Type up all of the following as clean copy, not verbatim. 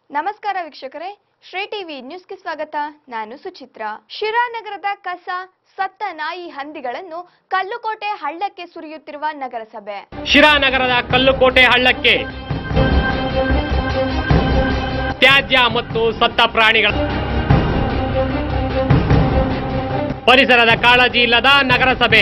ನಮಸ್ಕಾರ ವೀಕ್ಷಕರೇ, ಶ್ರೀ ಟಿವಿ ನ್ಯೂಸ್ಗೆ ಸ್ವಾಗತ. ನಾನು ಸುಚಿತ್ರಾ. ಶಿರಾ ನಗರದ ಕಸ, ಸತ್ತ ನಾಯಿ, ಹಂದಿಗಳನ್ನು ಕಲ್ಲುಕೋಟೆ ಹಳ್ಳಕ್ಕೆ ಸುರಿಯುತ್ತಿರುವ ನಗರಸಭೆ. ಶಿರಾ ನಗರದ ಕಲ್ಲುಕೋಟೆ ಹಳ್ಳಕ್ಕೆ ತ್ಯಾಜ್ಯ ಮತ್ತು ಸತ್ತ ಪ್ರಾಣಿಗಳ ಪರಿಸರದ ಕಾಳಜಿ ಇಲ್ಲದ ನಗರಸಭೆ.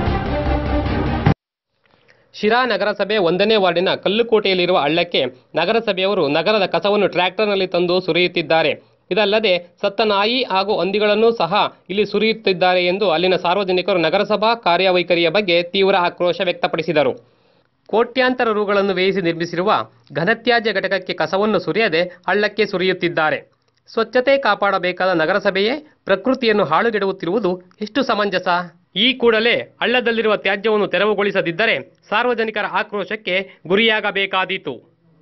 ಶಿರಾ ನಗರಸಭೆ 1ನೇ ವಾರ್ಡಿನ ಕಲ್ಲುಕೋಟೆಯಲ್ಲಿರುವ ಹಳ್ಳಕ್ಕೆ ನಗರಸಭೆಯವರು ನಗರದ ಕಸವನ್ನು ಟ್ರ್ಯಾಕ್ಟರ್ನಲ್ಲಿ ತಂದು ಸುರಿಯುತ್ತಿದ್ದಾರೆ. ಇದಲ್ಲದೆ ಸತ್ತ ನಾಯಿ ಹಾಗೂ ಹಂದಿಗಳನ್ನು ಸಹ ಇಲ್ಲಿ ಸುರಿಯುತ್ತಿದ್ದಾರೆ ಎಂದು ಅಲ್ಲಿನ ಸಾರ್ವಜನಿಕರು ನಗರಸಭಾ ಕಾರ್ಯವೈಖರಿಯ ಬಗ್ಗೆ ತೀವ್ರ ಆಕ್ರೋಶ ವ್ಯಕ್ತಪಡಿಸಿದರು. ಕೋಟ್ಯಾಂತರ ರುಗಳನ್ನು ವ್ಯಯಿಸಿ ನಿರ್ಮಿಸಿರುವ ಘನತ್ಯಾಜ್ಯ ಘಟಕಕ್ಕೆ ಕಸವನ್ನು ಸುರಿಯದೆ ಹಳ್ಳಕ್ಕೆ ಸುರಿಯುತ್ತಿದ್ದಾರೆ. ಸ್ವಚ್ಛತೆ ಕಾಪಾಡಬೇಕಾದ ನಗರಸಭೆಯೇ ಪ್ರಕೃತಿಯನ್ನು ಹಾಳುಗೆಡುತ್ತಿರುವುದು ಎಷ್ಟು ಸಮಂಜಸ? ಈ ಕೂಡಲೇ ಹಳ್ಳದಲ್ಲಿರುವ ತ್ಯಾಜ್ಯವನ್ನು ತೆರವುಗೊಳಿಸದಿದ್ದರೆ ಸಾರ್ವಜನಿಕರ ಆಕ್ರೋಶಕ್ಕೆ ಗುರಿಯಾಗಬೇಕಾದೀತು.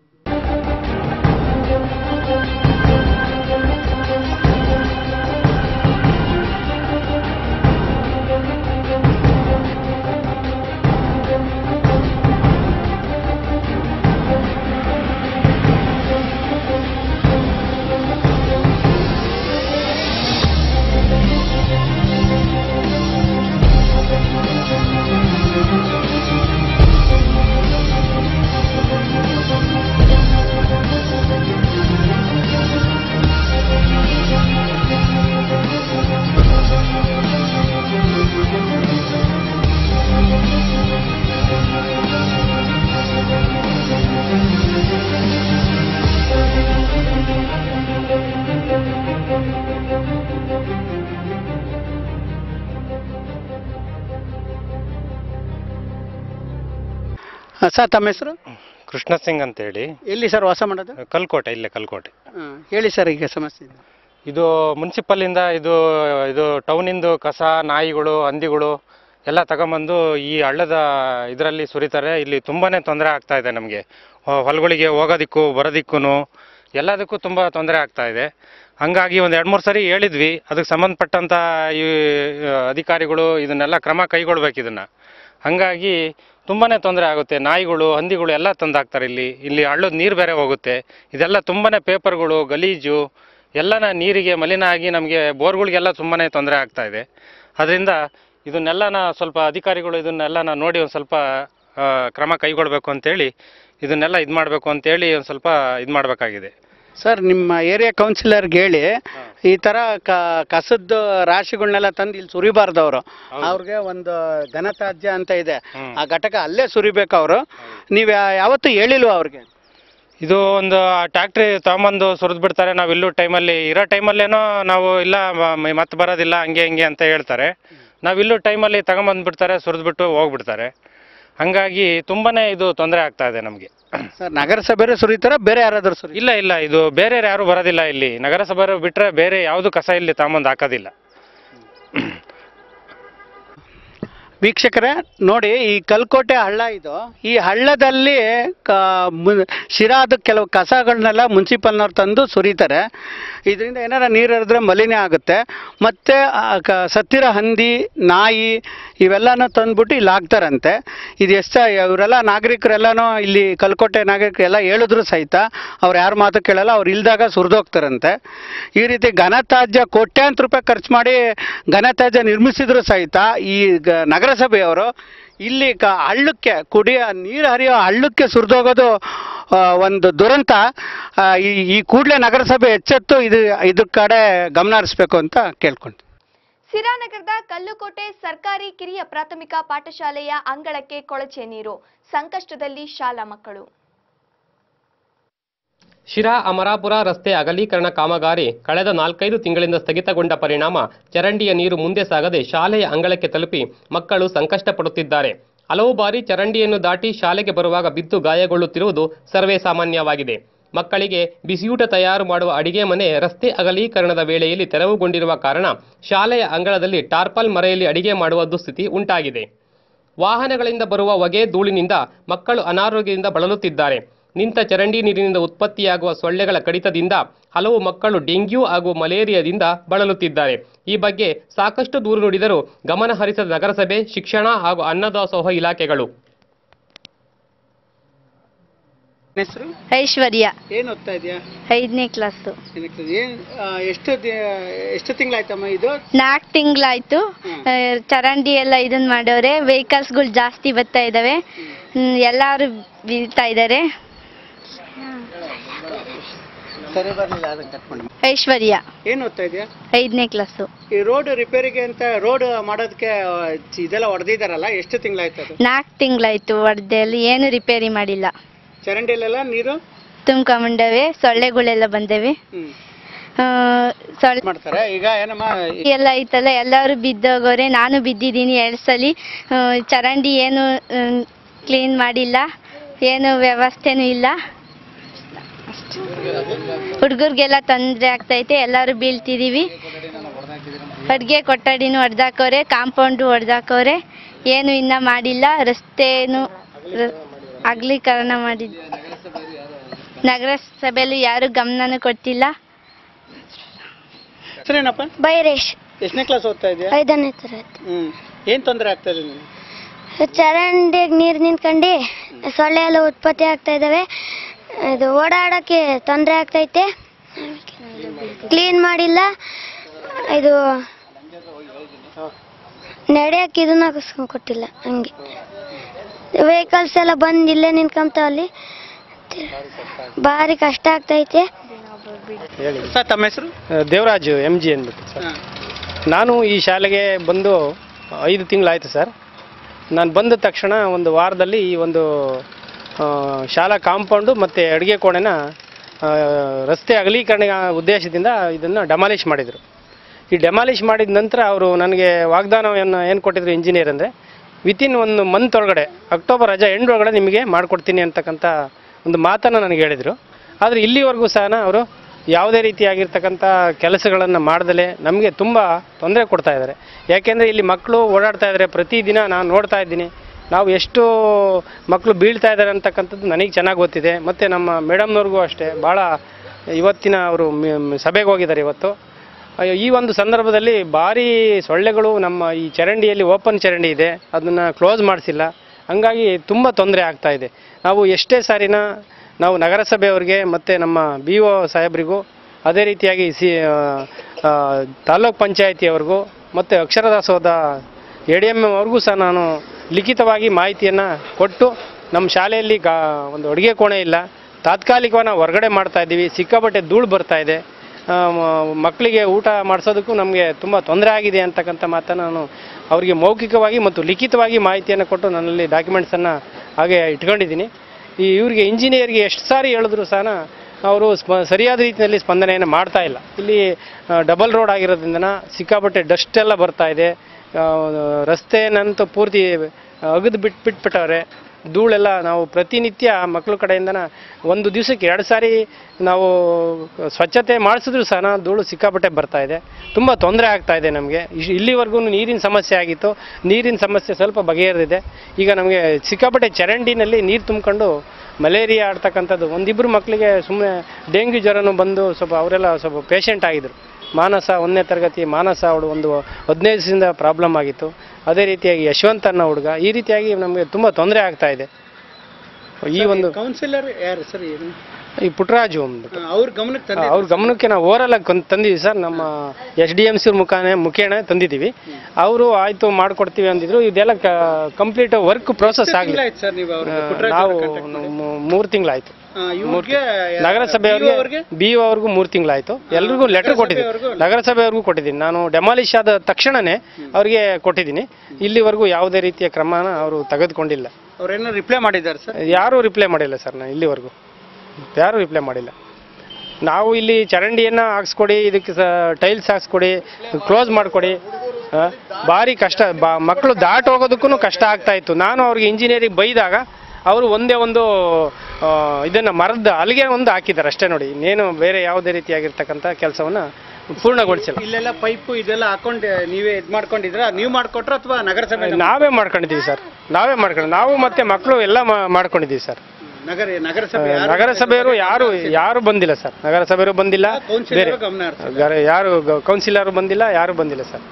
ಸರ್, ತಮ್ಮ ಹೆಸರು? ಕೃಷ್ಣ ಸಿಂಗ್ ಅಂತೇಳಿ. ಎಲ್ಲಿ ಸರ್ ವಾಸ ಮಾಡೋದು? ಕಲ್ಕೋಟೆ, ಇಲ್ಲೇ ಕಲ್ಕೋಟೆ. ಹೇಳಿ ಸರ್, ಈಗ ಸಮಸ್ಯೆ ಇದು ಮುನ್ಸಿಪಲ್ಲಿಂದ ಇದು ಟೌನಿಂದು ಕಸ, ನಾಯಿಗಳು, ಹಂದಿಗಳು ಎಲ್ಲ ತಗೊಂಬಂದು ಈ ಹಳ್ಳದ ಇದರಲ್ಲಿ ಸುರಿತಾರೆ. ಇಲ್ಲಿ ತುಂಬಾ ತೊಂದರೆ ಆಗ್ತಾ ಇದೆ ನಮಗೆ. ಹೊಲಗಳಿಗೆ ಹೋಗೋದಿಕ್ಕೂ ಬರೋದಿಕ್ಕೂ ಎಲ್ಲದಕ್ಕೂ ತುಂಬ ತೊಂದರೆ ಆಗ್ತಾ ಇದೆ. ಹಾಗಾಗಿ ಒಂದು 2-3 ಸರಿ ಹೇಳಿದ್ವಿ. ಅದಕ್ಕೆ ಸಂಬಂಧಪಟ್ಟಂಥ ಈ ಅಧಿಕಾರಿಗಳು ಇದನ್ನೆಲ್ಲ ಕ್ರಮ ಕೈಗೊಳ್ಬೇಕು ಇದನ್ನು. ಹಾಗಾಗಿ ತುಂಬಾ ತೊಂದರೆ ಆಗುತ್ತೆ. ನಾಯಿಗಳು, ಹಂದಿಗಳು ಎಲ್ಲ ತಂದಾಕ್ತಾರೆ ಇಲ್ಲಿ ಹಳ್ಳದ ನೀರು ಬೇರೆ ಹೋಗುತ್ತೆ. ಇದೆಲ್ಲ ತುಂಬಾ ಪೇಪರ್ಗಳು, ಗಲೀಜು ಎಲ್ಲನ ನೀರಿಗೆ ಮಲಿನ ಆಗಿ ನಮಗೆ ಬೋರ್ಗಳಿಗೆಲ್ಲ ತುಂಬಾ ತೊಂದರೆ ಆಗ್ತಾ ಇದೆ. ಅದರಿಂದ ಇದನ್ನೆಲ್ಲನ ಸ್ವಲ್ಪ ಅಧಿಕಾರಿಗಳು ಇದನ್ನೆಲ್ಲನ ನೋಡಿ ಒಂದು ಸ್ವಲ್ಪ ಕ್ರಮ ಕೈಗೊಳ್ಬೇಕು ಅಂತೇಳಿ ಇದನ್ನೆಲ್ಲ ಇದು ಮಾಡಬೇಕು ಅಂತೇಳಿ ಒಂದು ಸ್ವಲ್ಪ ಇದು ಮಾಡಬೇಕಾಗಿದೆ. ಸರ್, ನಿಮ್ಮ ಏರಿಯಾ ಕೌನ್ಸಿಲರ್ಗೆ ಹೇಳಿ ಈ ಥರ ಕಸದ ರಾಶಿಗಳನ್ನೆಲ್ಲ ತಂದು ಇಲ್ಲಿ ಸುರಿಬಾರ್ದು. ಅವ್ರಿಗೆ ಒಂದು ಘನತ್ಯಾಜ್ಯ ಅಂತ ಇದೆ, ಆ ಘಟಕ ಅಲ್ಲೇ ಸುರಿಬೇಕು ಅವರು. ನೀವು ಯಾವತ್ತೂ ಹೇಳಿಲ್ವ ಅವ್ರಿಗೆ? ಇದು ಒಂದು ಟ್ಯಾಕ್ಟ್ರಿ ತಗೊಂಬಂದು ಸುರಿದು ಬಿಡ್ತಾರೆ. ನಾವು ಇಲ್ಲೂ ಟೈಮಲ್ಲಿ ಇರೋ ಟೈಮಲ್ಲೇನೋ ನಾವು ಇಲ್ಲ ಮತ್ತೆ ಬರೋದಿಲ್ಲ ಹಂಗೆ ಹಿಂಗೆ ಅಂತ ಹೇಳ್ತಾರೆ. ನಾವು ಇಲ್ಲೂ ಟೈಮಲ್ಲಿ ತಗೊಂಬಂದ್ಬಿಡ್ತಾರೆ, ಸುರಿದ್ಬಿಟ್ಟು ಹೋಗ್ಬಿಡ್ತಾರೆ. ಹಾಗಾಗಿ ತುಂಬಾ ಇದು ತೊಂದರೆ ಆಗ್ತಾ ಇದೆ ನಮಗೆ. ಸರ್, ನಗರಸಭೆ ಸುರಿತಾರ ಬೇರೆ ಯಾರಾದರೂ ಸುರಿ? ಇಲ್ಲ, ಇದು ಬೇರೆ ಯಾರು ಬರೋದಿಲ್ಲ ಇಲ್ಲಿ. ನಗರಸಭೆ ಬಿಟ್ಟರೆ ಬೇರೆ ಯಾವುದು ಕಸ ಇಲ್ಲಿ ತಗೊಂಬಂದು ಹಾಕೋದಿಲ್ಲ. ವೀಕ್ಷಕರೇ ನೋಡಿ, ಈ ಕಲ್ಕೋಟೆ ಹಳ್ಳ ಇದು. ಈ ಹಳ್ಳದಲ್ಲಿ ಶಿರಾದ ಕೆಲವು ಕಸಗಳನ್ನೆಲ್ಲ ಮುನ್ಸಿಪಲ್ನವ್ರು ತಂದು ಸುರಿತಾರೆ. ಇದರಿಂದ ಏನಾರ ನೀರು ಹರಿದ್ರೆ ಮಲಿನ ಆಗುತ್ತೆ. ಮತ್ತು ಸತ್ತಿರೋ ಹಂದಿ, ನಾಯಿ ಇವೆಲ್ಲನೂ ತಂದುಬಿಟ್ಟು ಇಲ್ಲಿ ಹಾಕ್ತಾರಂತೆ. ಇದು ಇವರೆಲ್ಲ ನಾಗರಿಕರೆಲ್ಲನೂ ಇಲ್ಲಿ ಕಲ್ಕೋಟೆ ನಾಗರಿಕರೆಲ್ಲ ಹೇಳಿದ್ರು ಸಹಿತ ಅವ್ರು ಯಾರ ಮಾತು ಕೇಳಲ್ಲ. ಅವ್ರು ಇಲ್ದಾಗ ಸುರಿದೋಗ್ತಾರಂತೆ. ಈ ರೀತಿ ಘನತ್ಯಾಜ್ಯ ಕೋಟ್ಯಾಂತರ ರೂಪಾಯಿ ಖರ್ಚು ಮಾಡಿ ಘನತ್ಯಾಜ್ಯ ನಿರ್ಮಿಸಿದ್ರು ಸಹಿತ ಈ ನಗರಸಭೆಯವರು ಇಲ್ಲಿ ಹಳ್ಳಕ್ಕೆ, ಕುಡಿಯೋ ನೀರು ಹರಿಯೋ ಹಳ್ಳಕ್ಕೆ ಸುರಿದೋಗೋದು ಒಂದು ದುರಂತ. ಈ ಕೂಡಲೇ ನಗರಸಭೆ ಎಚ್ಚೆತ್ತು ಇದ್ರ ಕಡೆ ಗಮನ ಹರಿಸಬೇಕು ಅಂತ ಕೇಳ್ಕೊಂಡು. ಸಿರಾನಗರದ ಕಲ್ಲುಕೋಟೆ ಸರ್ಕಾರಿ ಕಿರಿಯ ಪ್ರಾಥಮಿಕ ಪಾಠಶಾಲೆಯ ಅಂಗಳಕ್ಕೆ ಕೊಳಚೆ ನೀರು, ಸಂಕಷ್ಟದಲ್ಲಿ ಶಾಲಾ ಮಕ್ಕಳು. ಶಿರಾ ಅಮರಾಪುರ ರಸ್ತೆ ಅಗಲೀಕರಣ ಕಾಮಗಾರಿ ಕಳೆದ 4-5 ತಿಂಗಳಿಂದ ಸ್ಥಗಿತಗೊಂಡ ಪರಿಣಾಮ ಚರಂಡಿಯ ನೀರು ಮುಂದೆ ಸಾಗದೆ ಶಾಲೆಯ ಅಂಗಳಕ್ಕೆ ತಲುಪಿ ಮಕ್ಕಳು ಸಂಕಷ್ಟ ಪಡುತ್ತಿದ್ದಾರೆ. ಹಲವು ಬಾರಿ ಚರಂಡಿಯನ್ನು ದಾಟಿ ಶಾಲೆಗೆ ಬರುವಾಗ ಬಿದ್ದು ಗಾಯಗೊಳ್ಳುತ್ತಿರುವುದು ಸರ್ವೇ ಸಾಮಾನ್ಯವಾಗಿದೆ. ಮಕ್ಕಳಿಗೆ ಬಿಸಿಯೂಟ ತಯಾರು ಮಾಡುವ ಅಡಿಗೆ ಮನೆ ರಸ್ತೆ ಅಗಲೀಕರಣದ ವೇಳೆಯಲ್ಲಿ ತೆರವುಗೊಂಡಿರುವ ಕಾರಣ ಶಾಲೆಯ ಅಂಗಳದಲ್ಲಿ ಟಾರ್ಪಲ್ ಮರೆಯಲ್ಲಿ ಅಡಿಗೆ ಮಾಡುವ ದುಸ್ಥಿತಿ ಉಂಟಾಗಿದೆ. ವಾಹನಗಳಿಂದ ಬರುವ ಹೊಗೆ, ಧೂಳಿನಿಂದ ಮಕ್ಕಳು ಅನಾರೋಗ್ಯದಿಂದ ಬಳಲುತ್ತಿದ್ದಾರೆ. ನಿಂತ ಚರಂಡಿ ನೀರಿನಿಂದ ಉತ್ಪತ್ತಿಯಾಗುವ ಸೊಳ್ಳೆಗಳ ಕಡಿತದಿಂದ ಹಲವು ಮಕ್ಕಳು ಡೆಂಗ್ಯೂ ಹಾಗೂ ಮಲೇರಿಯಾದಿಂದ ಬಳಲುತ್ತಿದ್ದಾರೆ. ಈ ಬಗ್ಗೆ ಸಾಕಷ್ಟು ದೂರು ನುಡಿದರೂ ಗಮನ ಹರಿಸದ ನಗರಸಭೆ, ಶಿಕ್ಷಣ ಹಾಗೂ ಅನ್ನದಾಸೋಹ ಇಲಾಖೆಗಳು. ಹೆಸರು ಐಶ್ವರ್ಯ ಏನು ಓದ್ತಾ ಇದೆಯಾ? 5ನೇ ಕ್ಲಾಸು. ಏನು ಎಷ್ಟು ತಿಂಗಳಾಯ್ತಮ್ಮ ಇದು? 4 ತಿಂಗಳಾಯ್ತು. ಚರಂಡಿ ಎಲ್ಲ ಇದನ್ನ ಮಾಡವ್ರೆ. ವೆಹಿಕಲ್ಸ್ಗಳು ಜಾಸ್ತಿ ಬರ್ತಾ ಇದ್ದಾವೆ. ಎಲ್ಲರೂ ಬೀಳ್ತಾ ಇದ್ದಾರೆ. ಸರಿ ಬರಲಿಲ್ಲ, ಅದಕ್ಕೆ ಕಟ್ ಮಾಡಿ. ಐಶ್ವರ್ಯ ಏನು ಓದ್ತಾ ಇದೆಯಾ? 5ನೇ ಕ್ಲಾಸು. ಈ ರೋಡ್ ರಿಪೇರಿಗೆ ಅಂತ ರೋಡ್ ಮಾಡೋದಕ್ಕೆ ಇದೆಲ್ಲ ಹೊಡೆದಿದ್ದಾರಲ್ಲ, ಎಷ್ಟು ತಿಂಗಳಾಯ್ತು ಅದು? 4 ತಿಂಗಳಾಯ್ತು. ಹೊಡೆದಲ್ಲಿ ಏನು ರಿಪೇರಿ ಮಾಡಿಲ್ಲ. ಚರಂಡಿಯಲ್ಲೆಲ್ಲ ನೀರು ತುಂಬ್ಕೊಂಬಂಡವೆ. ಸೊಳ್ಳೆಗಳೆಲ್ಲ ಬಂದವೆ. ಸೊಳ್ಳೆ ಮಾಡ್ತಾರೆ. ಈಗ ಏನಮ್ಮ ಎಲ್ಲ ಐತಲ್ಲ, ಎಲ್ಲರೂ ಬಿದ್ದೋಗೋರೆ. ನಾನು ಬಿದ್ದಿದ್ದೀನಿ 2 ಸಲ. ಚರಂಡಿ ಏನು ಕ್ಲೀನ್ ಮಾಡಿಲ್ಲ, ಏನು ವ್ಯವಸ್ಥೆನೂ ಇಲ್ಲ. ಹುಡುಗರಿಗೆಲ್ಲ ತೊಂದರೆ ಆಗ್ತೈತೆ. ಎಲ್ಲರೂ ಬೀಳ್ತಿದ್ದೀವಿ. ಅಡುಗೆ ಕೊಠಡಿನೂ ಹೊಡೆದಾಕೋರೆ, ಕಾಂಪೌಂಡು ಹೊಡೆದಾಕೋರೆ. ಏನು ಇನ್ನೂ ಮಾಡಿಲ್ಲ. ರಸ್ತೆನೂ ಅಗಲೀಕರಣ ಮಾಡಿದ್ದು. ನಗರಸಭೆಯಲ್ಲಿ ಯಾರು ಗಮನನೂ ಕೊಡ್ತಿಲ್ಲ. ಹೆಸರೇನಪ್ಪ? ಬೈರೇಶ್. ಎಷ್ಟನೇ ಕ್ಲಾಸ್ ಓದ್ತಾ ಇದೆಯಾ? 5ನೇ ತರಗತಿ. ಏನು ತೊಂದರೆ ಆಗ್ತಾ ಇದೆ ನಿಮಗೆ? ಚರಂಡಿಗೆ ನೀರು ನಿಂತ್ಕೊಂಡು ಸೊಳ್ಳೆ ಎಲ್ಲ ಉತ್ಪತ್ತಿ ಆಗ್ತಾ ಇದ್ದಾವೆ. ಇದು ಓಡಾಡೋಕ್ಕೆ ತೊಂದರೆ ಆಗ್ತೈತೆ. ಕ್ಲೀನ್ ಮಾಡಿಲ್ಲ. ಇದು ನಡೆಯೋಕ್ಕೆ ಇದನ್ನ ಕೊಟ್ಟಿಲ್ಲ. ಹಂಗೆ ವೆಹಿಕಲ್ಸ್ ಎಲ್ಲ ಬಂದು ಇಲ್ಲೇ ನಿಂತ್ಕೊಂತಾವಲ್ಲಿ. ಭಾರಿ ಕಷ್ಟ ಆಗ್ತೈತೆ. ಸರ್ ತಮ್ಮ ಹೆಸರು? ದೇವರಾಜು MG ಅಂದ್ಬಿಟ್ಟು ಸರ್. ನಾನು ಈ ಶಾಲೆಗೆ ಬಂದು 5 ತಿಂಗಳಾಯಿತು ಸರ್. ನಾನು ಬಂದ ತಕ್ಷಣ ಒಂದು ವಾರದಲ್ಲಿ ಈ ಒಂದು ಶಾಲಾ ಕಾಂಪೌಂಡು ಮತ್ತು ಅಡುಗೆ ಕೋಣೆನ ರಸ್ತೆ ಅಗಲೀಕರಣ ಉದ್ದೇಶದಿಂದ ಇದನ್ನು ಡೆಮಾಲಿಷ್ ಮಾಡಿದರು. ಈ ಡೆಮಾಲಿಷ್ ಮಾಡಿದ ನಂತರ ಅವರು ನನಗೆ ವಾಗ್ದಾನವನ್ನು ಏನು ಕೊಟ್ಟಿದ್ರು ಇಂಜಿನಿಯರ್ ಅಂದರೆ, ವಿತಿನ್ 1 ಮಂತ್ ಒಳಗಡೆ, ಅಕ್ಟೋಬರ್ ರಜಾ ಎಂಡ್ ಒಳಗಡೆ ನಿಮಗೆ ಮಾಡಿಕೊಡ್ತೀನಿ ಅಂತಕ್ಕಂಥ ಒಂದು ಮಾತನ್ನು ನನಗೆ ಹೇಳಿದರು. ಆದರೆ ಇಲ್ಲಿವರೆಗೂ ಸಹ ಅವರು ಯಾವುದೇ ರೀತಿಯಾಗಿರ್ತಕ್ಕಂಥ ಕೆಲಸಗಳನ್ನು ಮಾಡ್ದಲೇ ನಮಗೆ ತುಂಬ ತೊಂದರೆ ಕೊಡ್ತಾ ಇದ್ದಾರೆ. ಯಾಕೆಂದರೆ ಇಲ್ಲಿ ಮಕ್ಕಳು ಓಡಾಡ್ತಾ ಇದ್ದಾರೆ. ಪ್ರತಿದಿನ ನಾನು ನೋಡ್ತಾ ಇದ್ದೀನಿ. ನಾವು ಎಷ್ಟು ಮಕ್ಕಳು ಬೀಳ್ತಾ ಇದ್ದಾರೆ ಅಂತಕ್ಕಂಥದ್ದು ನನಗೆ ಚೆನ್ನಾಗಿ ಗೊತ್ತಿದೆ. ಮತ್ತು ನಮ್ಮ ಮೇಡಮ್ನವ್ರಿಗೂ ಅಷ್ಟೇ. ಭಾಳ ಇವತ್ತಿನ ಅವರು ಸಭೆಗೆ ಹೋಗಿದ್ದಾರೆ ಇವತ್ತು. ಈ ಒಂದು ಸಂದರ್ಭದಲ್ಲಿ ಭಾರಿ ಸೊಳ್ಳೆಗಳು ನಮ್ಮ ಈ ಚರಂಡಿಯಲ್ಲಿ ಓಪನ್ ಚರಂಡಿ ಇದೆ, ಅದನ್ನು ಕ್ಲೋಸ್ ಮಾಡಿಸಿಲ್ಲ. ಹಂಗಾಗಿ ತುಂಬ ತೊಂದರೆ ಆಗ್ತಾ ಇದೆ. ನಾವು ಎಷ್ಟೇ ಸಾರಿನ ನಾವು ನಗರಸಭೆಯವ್ರಿಗೆ ಮತ್ತು ನಮ್ಮ BO ಸಾಹೇಬರಿಗೂ, ಅದೇ ರೀತಿಯಾಗಿ ತಾಲ್ಲೂಕು ಪಂಚಾಯಿತಿಯವ್ರಿಗೂ ಮತ್ತು ಅಕ್ಷರದಾಸೋಹದ ADM ಅವ್ರಿಗೂ ಸಹ ನಾನು ಲಿಖಿತವಾಗಿ ಮಾಹಿತಿಯನ್ನು ಕೊಟ್ಟು, ನಮ್ಮ ಶಾಲೆಯಲ್ಲಿ ಒಂದು ಅಡುಗೆ ಕೋಣೆ ಇಲ್ಲ, ತಾತ್ಕಾಲಿಕವಾಗಿ ನಾವು ಹೊರಗಡೆ ಮಾಡ್ತಾಯಿದ್ದೀವಿ, ಸಿಕ್ಕಾಪಟ್ಟೆ ಧೂಳು ಬರ್ತಾ ಇದೆ, ಮಕ್ಕಳಿಗೆ ಊಟ ಮಾಡಿಸೋದಕ್ಕೂ ನಮಗೆ ತುಂಬ ತೊಂದರೆ ಆಗಿದೆ ಅಂತಕ್ಕಂಥ ಮಾತನ್ನು ನಾನು ಅವರಿಗೆ ಮೌಖಿಕವಾಗಿ ಮತ್ತು ಲಿಖಿತವಾಗಿ ಮಾಹಿತಿಯನ್ನು ಕೊಟ್ಟು ನನ್ನಲ್ಲಿ ಡಾಕ್ಯುಮೆಂಟ್ಸನ್ನು ಹಾಗೆ ಇಟ್ಕೊಂಡಿದ್ದೀನಿ. ಇವರಿಗೆ ಇಂಜಿನಿಯರ್ಗೆ ಎಷ್ಟು ಸಾರಿ ಹೇಳಿದ್ರು ಸಹ ಅವರು ಸರಿಯಾದ ರೀತಿಯಲ್ಲಿ ಸ್ಪಂದನೆಯನ್ನು ಮಾಡ್ತಾ ಇಲ್ಲ. ಇಲ್ಲಿ ಡಬಲ್ ರೋಡ್ ಆಗಿರೋದ್ರಿಂದ ಸಿಕ್ಕಾಪಟ್ಟೆ ಡಸ್ಟ್ ಎಲ್ಲ ಬರ್ತಾ ಇದೆ. ರಸ್ತೆನಂತೂ ಪೂರ್ತಿ ಅಗದು ಬಿಟ್ಬಿಟ್ಟವ್ರೆ. ಧೂಳೆಲ್ಲ ನಾವು ಪ್ರತಿನಿತ್ಯ ಮಕ್ಕಳ ಕಡೆಯಿಂದ ಒಂದು ದಿವಸಕ್ಕೆ 2 ಸಾರಿ ನಾವು ಸ್ವಚ್ಛತೆ ಮಾಡಿಸಿದ್ರು ಸಹ ಧೂಳು ಸಿಕ್ಕಾಪಟ್ಟೆ ಬರ್ತಾ ಇದೆ. ತುಂಬ ತೊಂದರೆ ಆಗ್ತಾ ಇದೆ ನಮಗೆ. ಇಲ್ಲಿವರೆಗೂ ನೀರಿನ ಸಮಸ್ಯೆ ಆಗಿತ್ತು. ನೀರಿನ ಸಮಸ್ಯೆ ಸ್ವಲ್ಪ ಬಗೆಹರಿದಿದೆ. ಈಗ ನಮಗೆ ಸಿಕ್ಕಾಪಟ್ಟೆ ಚರಂಡಿನಲ್ಲಿ ನೀರು ತುಂಬಿಕೊಂಡು ಮಲೇರಿಯಾ ಆಡ್ತಕ್ಕಂಥದ್ದು. 1-2 ಮಕ್ಕಳಿಗೆ ಸುಮ್ಮನೆ ಡೆಂಗ್ಯೂ ಜ್ವರನೂ ಬಂದು ಅವರೆಲ್ಲ ಸ್ವಲ್ಪ ಪೇಷಂಟ್ ಆಗಿದ್ರು. ಮಾನಸ 1ನೇ ತರಗತಿ ಮಾನಸ ಅವಳು ಒಂದು 15 ದಿವಸದಿಂದ ಪ್ರಾಬ್ಲಮ್ ಆಗಿತ್ತು. ಅದೇ ರೀತಿಯಾಗಿ ಯಶವಂತ ಅನ್ನೋ ಹುಡುಗ. ಈ ರೀತಿಯಾಗಿ ನಮಗೆ ತುಂಬ ತೊಂದರೆ ಆಗ್ತಾ ಇದೆ. ಈ ಒಂದು ಕೌನ್ಸಿಲರ್ ಯಾರು ಸರ್? ಈ ಪುಟ್ಟರಾಜು ಅಂದ್ಬಿಟ್ಟು ಅವ್ರ ಗಮನಕ್ಕೆ ನಾವು ಓವರಾಲ್ ಆಗಿ ತಂದಿದ್ದೀವಿ ಸರ್. ನಮ್ಮ SDMC ಮುಖೇನ ತಂದಿದ್ದೀವಿ. ಅವರು ಆಯಿತು ಮಾಡಿಕೊಡ್ತೀವಿ ಅಂದಿದ್ರು. ಇದೆಲ್ಲ ಕಂಪ್ಲೀಟ್ ವರ್ಕ್ ಪ್ರೋಸೆಸ್ ಆಗಲಿ. ನಾವು 3 ತಿಂಗಳಾಯಿತು. ನಗರಸಭೆಯವ್ರಿಗೆ BO ಅವ್ರಿಗೂ 3 ತಿಂಗಳಾಯಿತು. ಎಲ್ರಿಗೂ ಲೆಟರ್ ಕೊಟ್ಟಿದ್ದೀನಿ. ನಗರಸಭೆಯವ್ರಿಗೂ ಕೊಟ್ಟಿದ್ದೀನಿ. ನಾನು ಡೆಮಾಲಿಷ್ ಆದ ತಕ್ಷಣವೇ ಅವರಿಗೆ ಕೊಟ್ಟಿದ್ದೀನಿ. ಇಲ್ಲಿವರೆಗೂ ಯಾವುದೇ ರೀತಿಯ ಕ್ರಮನ ಅವರು ತೆಗೆದುಕೊಂಡಿಲ್ಲ. ಅವ್ರೇನೋ ರಿಪ್ಲೈ ಮಾಡಿದ್ದಾರೆ ಸರ್? ಯಾರೂ ರಿಪ್ಲೈ ಮಾಡಿಲ್ಲ ಸರ್. ನಾನು ಇಲ್ಲಿವರೆಗೂ ಯಾರೂ ರಿಪ್ಲೈ ಮಾಡಿಲ್ಲ. ನಾವು ಇಲ್ಲಿ ಚರಂಡಿಯನ್ನು ಹಾಕ್ಸ್ಕೊಡಿ, ಇದಕ್ಕೆ ಟೈಲ್ಸ್ ಹಾಕ್ಸ್ಕೊಡಿ, ಕ್ಲೋಸ್ ಮಾಡಿಕೊಡಿ, ಭಾರಿ ಕಷ್ಟ. ಮಕ್ಕಳು ದಾಟ್ ಹೋಗೋದಕ್ಕೂ ಕಷ್ಟ ಆಗ್ತಾಯಿತ್ತು. ನಾನು ಅವ್ರಿಗೆ ಇಂಜಿನಿಯರಿಂಗ್ ಬೈದಾಗ ಅವರು ಒಂದೇ ಒಂದು ಇದನ್ನು ಮರದ ಅಲ್ಲಿಗೆ ಒಂದು ಹಾಕಿದ್ದಾರೆ ಅಷ್ಟೇ ನೋಡಿ. ಇನ್ನೇನು ಬೇರೆ ಯಾವುದೇ ರೀತಿಯಾಗಿರ್ತಕ್ಕಂಥ ಕೆಲಸವನ್ನು ಪೂರ್ಣಗೊಳಿಸಿಲ್ಲ. ಇಲ್ಲೆಲ್ಲ ಪೈಪು ಇದೆಲ್ಲ ಹಾಕೊಂಡು ನೀವೇ ಇದು ಮಾಡ್ಕೊಂಡಿದ್ರ? ನೀವು ಮಾಡ್ಕೊಟ್ರ ಅಥವಾ ನಗರಸಭೆ? ನಾವೇ ಮಾಡ್ಕೊಂಡಿದ್ದೀವಿ ಸರ್. ನಾವೇ ನಾವು ಮತ್ತೆ ಮಕ್ಕಳು ಎಲ್ಲ ಮಾಡ್ಕೊಂಡಿದ್ದೀವಿ ಸರ್. ನಗರಸಭೆಯವರು ಯಾರು ಬಂದಿಲ್ಲ ಸರ್. ನಗರಸಭೆಯವರು ಬಂದಿಲ್ಲ, ಬೇರೆ ಯಾರು ಕೌನ್ಸಿಲರ್ ಬಂದಿಲ್ಲ, ಯಾರು ಬಂದಿಲ್ಲ ಸರ್.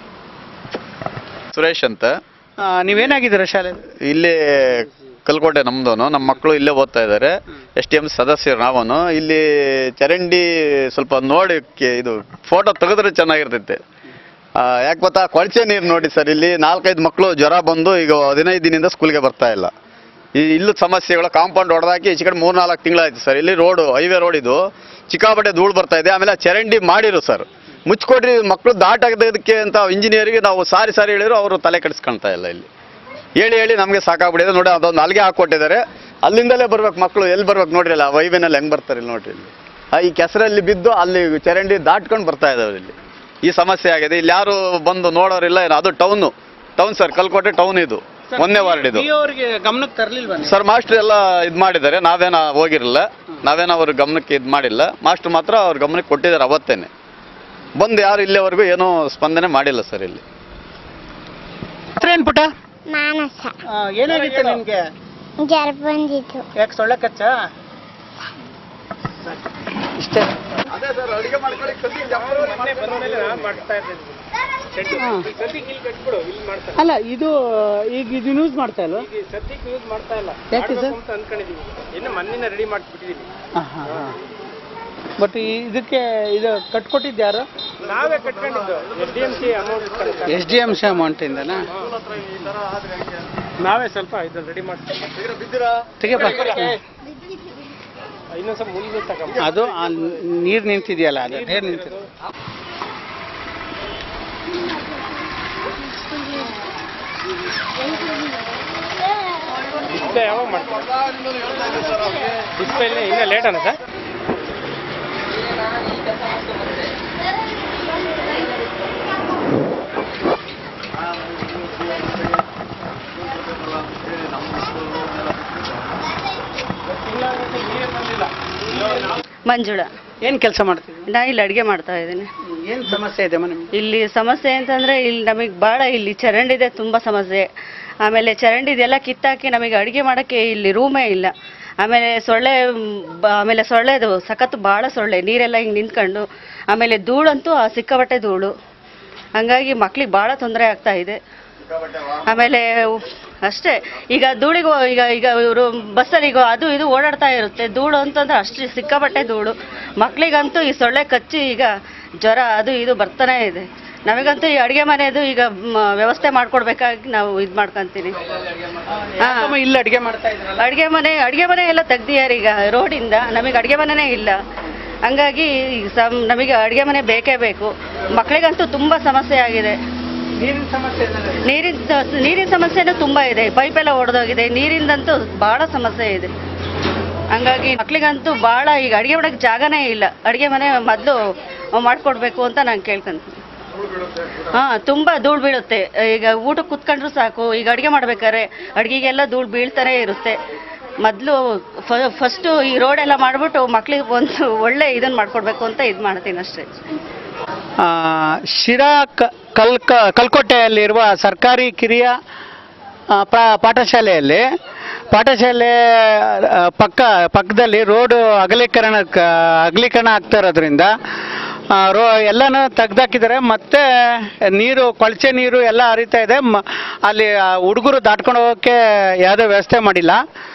ಸುರೇಶ್ ಅಂತ. ನೀವೇನಾಗಿದ್ದೀರಾ ಶಾಲೆ? ಇಲ್ಲಿ ಕಲ್ಕೋಟೆ ನಮ್ದೋನು. ನಮ್ಮ ಮಕ್ಕಳು ಇಲ್ಲೇ ಓದ್ತಾ ಇದ್ದಾರೆ. SDM ಸದಸ್ಯರು ನಾವನು ಇಲ್ಲಿ ಚರಂಡಿ ಸ್ವಲ್ಪ ನೋಡಿ ಇದು ಫೋಟೋ ತೆಗೆದ್ರೆ ಚೆನ್ನಾಗಿರ್ತೈತೆ. ಯಾಕೆ ಗೊತ್ತಾ, ಕೊಳಚೆ ನೀರು ನೋಡಿ ಸರ್, ಇಲ್ಲಿ 4-5 ಮಕ್ಕಳು ಜ್ವರ ಬಂದು ಈಗ 15 ದಿನದಿಂದ ಸ್ಕೂಲ್ಗೆ ಬರ್ತಾ ಇಲ್ಲ. ಈ ಇಲ್ಲೂ ಸಮಸ್ಯೆಗಳು, ಕಾಂಪೌಂಡ್ ಹೊಡೆದಾಕಿ ಈಚೆ ಕಡೆ 3-4 ತಿಂಗಳಾಯ್ತು ಸರ್. ಇಲ್ಲಿ ಹೈವೇ ರೋಡ್ ಇದು ಚಿಕ್ಕಾಪಟ್ಟೆ ಧೂಳು ಬರ್ತಾ ಇದೆ. ಆಮೇಲೆ ಚರಂಡಿ ಮಾಡಿರು ಸರ್, ಮುಚ್ಕೊಡ್ರಿ ಮಕ್ಕಳು ದಾಟಾಗದಕ್ಕೆ ಅಂತ ಇಂಜಿನಿಯರಿಗೆ ನಾವು ಸಾರಿ ಹೇಳಿದ್ರು, ಅವರು ತಲೆ ಕೆಡಿಸ್ಕೊಳ್ತಾ ಇಲ್ಲ. ಇಲ್ಲಿ ಹೇಳಿ ನಮಗೆ ಸಾಕಾಗ್ಬಿಟ್ಟಿದೆ ನೋಡಿ. ಅದೊಂದು ಅಲ್ಲಿಗೆ ಹಾಕೊಟ್ಟಿದ್ದಾರೆ, ಅಲ್ಲಿಂದಲೇ ಬರ್ಬೇಕು ಮಕ್ಕಳು. ಎಲ್ಲಿ ಬರ್ಬೇಕು ನೋಡ್ರಿ, ಅಲ್ಲ ಹೈವೇನಲ್ಲಿ ಹೆಂಗೆ ಬರ್ತಾರೆ ಇಲ್ಲಿ ನೋಡ್ರಿ. ಇಲ್ಲಿ ಈ ಕೆಸರಲ್ಲಿ ಬಿದ್ದು ಅಲ್ಲಿ ಚರಂಡಿ ದಾಟ್ಕೊಂಡು ಬರ್ತಾ ಇದಾವೆ. ಇಲ್ಲಿ ಈ ಸಮಸ್ಯೆ ಆಗಿದೆ. ಇಲ್ಲಿ ಯಾರು ಬಂದು ನೋಡೋರಿಲ್ಲ. ಅದು ಟೌನ್ ಸರ್, ಕಲ್ಕೋಟೆ ಟೌನ್ ಇದು, 1ನೇ ವಾರ್ಡ್ ಇದು. ಗಮನಕ್ಕೆ ತರಲಿಲ್ವಾ ಸರ್? ಮಾಸ್ಟರ್ ಎಲ್ಲ ಇದು ಮಾಡಿದ್ದಾರೆ, ನಾವೇನ ಹೋಗಿರಲಿಲ್ಲ, ನಾವೇನ ಅವ್ರ ಗಮನಕ್ಕೆ ಇದು ಮಾಡಿಲ್ಲ. ಮಾಸ್ಟರ್ ಮಾತ್ರ ಅವ್ರ ಗಮನಕ್ಕೆ ಕೊಟ್ಟಿದ್ದಾರೆ ಅವತ್ತೇನೆ. ಬಂದು ಯಾರು ಇಲ್ಲಿವರೆಗೂ ಏನೋ ಸ್ಪಂದನೆ ಮಾಡಿಲ್ಲ ಸರ್. ಇಲ್ಲಿ ಏನ್ ಪುಟ? ಮಾನಸ. ಏನಾಗಿತ್ತು ನಿನ್ಗೆ? ಜ್ವರ ಬಂದಿತ್ತು. ಯಾಕೆ ಸೊಳ್ಳೆ ಕಚ್ಚ? ಇಷ್ಟೇ. ಅಲ್ಲ ಇದು ಈಗ ಇದು ಯೂಸ್ ಮಾಡ್ತಾ ಇಲ್ವಾ? ಸದ್ಯಕ್ಕೆ ಯೂಸ್ ಮಾಡ್ತಾ ಇಲ್ಲ, ಯಾಕೆ ಸರ್? ಅನ್ಕೊಂಡಿದೀವಿ. ಇನ್ನು ಮೊನ್ನೆ ರೆಡಿ ಮಾಡಿಬಿಟ್ಟಿದೀವಿ. ಬಟ್ ಇದಕ್ಕೆ ಇದು ಕಟ್ಕೊಟ್ಟಿದ್ದು ಯಾರು? ನಾವೇ ಕಟ್ಕೊಂಡಿದ್ದು. SDMC ಅಮೌಂಟ್ ಇಂದನಾ? ನಾವೇ ಸ್ವಲ್ಪ ಇದನ್ನ ರೆಡಿ ಮಾಡ್ತೀವಿ. ಇನ್ನೊಂದ್ ಸ್ವಲ್ಪ ಮುಂದೆ ತಗೊಂಡು ಅದು ನೀರು ನಿಂತಿದೆಯಲ್ಲ, ಅದು ನೀರು ನಿಂತಿದೆ. ಡಿಸ್ಪ್ಲೇ ಯಾವಾಗ ಮಾಡ್ತೀವಿ? ಡಿಸ್ಪ್ಲೇ ಇನ್ನೂ ಲೇಟ್ ಅನ್ನ ಸರ್? ಮಂಜುಳಾ. ಏನು ಕೆಲಸ ಮಾಡ್ತೀವಿ? ನಾ ಇಲ್ಲಿ ಅಡುಗೆ ಮಾಡ್ತಾ ಇದ್ದೀನಿ. ಏನು ಸಮಸ್ಯೆ ಇದೆ ನಿಮ್ಗೆ? ಇಲ್ಲಿ ಸಮಸ್ಯೆ ಅಂತಂದರೆ ಇಲ್ಲಿ ನಮಗೆ ಭಾಳ ಇಲ್ಲಿ ಚರಂಡಿದೆ, ತುಂಬ ಸಮಸ್ಯೆ. ಆಮೇಲೆ ಚರಂಡಿದೆಲ್ಲ ಕಿತ್ತಾಕಿ ನಮಗೆ ಅಡುಗೆ ಮಾಡೋಕ್ಕೆ ಇಲ್ಲಿ ರೂಮೇ ಇಲ್ಲ. ಆಮೇಲೆ ಆಮೇಲೆ ಸೊಳ್ಳೆದು ಸಖತ್ತು ಭಾಳ ಸೊಳ್ಳೆ, ನೀರೆಲ್ಲ ಹಿಂಗೆ ನಿಂತ್ಕೊಂಡು. ಆಮೇಲೆ ಧೂಳಂತೂ ಸಿಕ್ಕಾಪಟ್ಟೆ ಧೂಳು, ಹಂಗಾಗಿ ಮಕ್ಳಿಗೆ ಭಾಳ ತೊಂದರೆ ಆಗ್ತಾ ಇದೆ. ಆಮೇಲೆ ಅಷ್ಟೇ, ಈಗ ಧೂಳಿಗೂ ಈಗ ಇವರು ಬಸ್ಸಲ್ಲಿ ಈಗ ಅದು ಇದು ಓಡಾಡ್ತಾ ಇರುತ್ತೆ. ಧೂಳು ಅಂತಂದ್ರೆ ಅಷ್ಟು ಸಿಕ್ಕಾಪಟ್ಟೆ ಧೂಳು. ಮಕ್ಳಿಗಂತೂ ಈ ಸೊಳ್ಳೆ ಕಚ್ಚಿ ಈಗ ಜ್ವರ ಅದು ಇದು ಬರ್ತಾನೆ ಇದೆ. ನಮಗಂತೂ ಈ ಅಡುಗೆ ಮನೆಯದು ಈಗ ವ್ಯವಸ್ಥೆ ಮಾಡ್ಕೊಡ್ಬೇಕಾಗಿ ನಾವು ಇದು ಮಾಡ್ಕೊಂತೀನಿ. ಹಾಂ, ಇಲ್ಲಿ ಅಡುಗೆ ಮಾಡ್ತಾ ಇದ್ರಲ್ಲ? ಅಡುಗೆ ಮನೆ ಎಲ್ಲ ತೆಗ್ದಿಯಾರ ಈಗ ರೋಡಿಂದ. ನಮಗೆ ಅಡುಗೆ ಮನೆನೇ ಇಲ್ಲ, ಹಂಗಾಗಿ ನಮಗೆ ಅಡುಗೆ ಮನೆ ಬೇಕೇ ಬೇಕು. ಮಕ್ಕಳಿಗಂತೂ ತುಂಬ ಸಮಸ್ಯೆ ಆಗಿದೆ. ನೀರಿನ ಸಮಸ್ಯೆನೂ ತುಂಬ ಇದೆ. ಪೈಪೆಲ್ಲ ಒಡೆದೋಗಿದೆ, ನೀರಿಂದಂತೂ ಭಾಳ ಸಮಸ್ಯೆ ಇದೆ. ಹಂಗಾಗಿ ಮಕ್ಳಿಗಂತೂ ಭಾಳ ಈಗ ಅಡುಗೆ ಮಾಡೋಕ್ಕೆ ಜಾಗನೇ ಇಲ್ಲ. ಅಡುಗೆ ಮನೆ ಮೊದಲು ಮಾಡಿಕೊಡ್ಬೇಕು ಅಂತ ನಾನು ಕೇಳ್ಕೊಂತೀನಿ. ಹಾಂ, ತುಂಬ ಧೂಳು ಬೀಳುತ್ತೆ. ಈಗ ಊಟಕ್ಕೆ ಕುತ್ಕೊಂಡ್ರು ಸಾಕು, ಈಗ ಅಡುಗೆ ಮಾಡ್ಬೇಕಾದ್ರೆ ಅಡುಗೆಗೆಲ್ಲ ಧೂಳು ಬೀಳ್ತಾನೆ ಇರುತ್ತೆ. ಮೊದಲು ಫಸ್ಟು ಈ ರೋಡೆಲ್ಲ ಮಾಡಿಬಿಟ್ಟು ಮಕ್ಳಿಗೆ ಒಂದು ಒಳ್ಳೆ ಇದನ್ನು ಮಾಡಿಕೊಡ್ಬೇಕು ಅಂತ ಇದು ಮಾಡ್ತೀನಿ ಅಷ್ಟೇ. ಶಿರಾ ಕಲ್ಕೋಟೆಯಲ್ಲಿರುವ ಸರ್ಕಾರಿ ಕಿರಿಯ ಪಾಠಶಾಲೆ ಪಕ್ಕದಲ್ಲಿ ರೋಡು ಅಗಲೀಕರಣ ಆಗ್ತಾ ಇರೋದ್ರಿಂದ ಎಲ್ಲನೂ ತೆಗ್ದಾಕಿದ್ದಾರೆ. ಮತ್ತು ನೀರು, ಕೊಳಚೆ ನೀರು ಎಲ್ಲ ಹರಿತಾ ಇದೆ. ಅಲ್ಲಿ ಹುಡುಗರು ದಾಟ್ಕೊಂಡು ಹೋಗೋಕ್ಕೆ ಯಾವುದೇ ವ್ಯವಸ್ಥೆ ಮಾಡಿಲ್ಲ.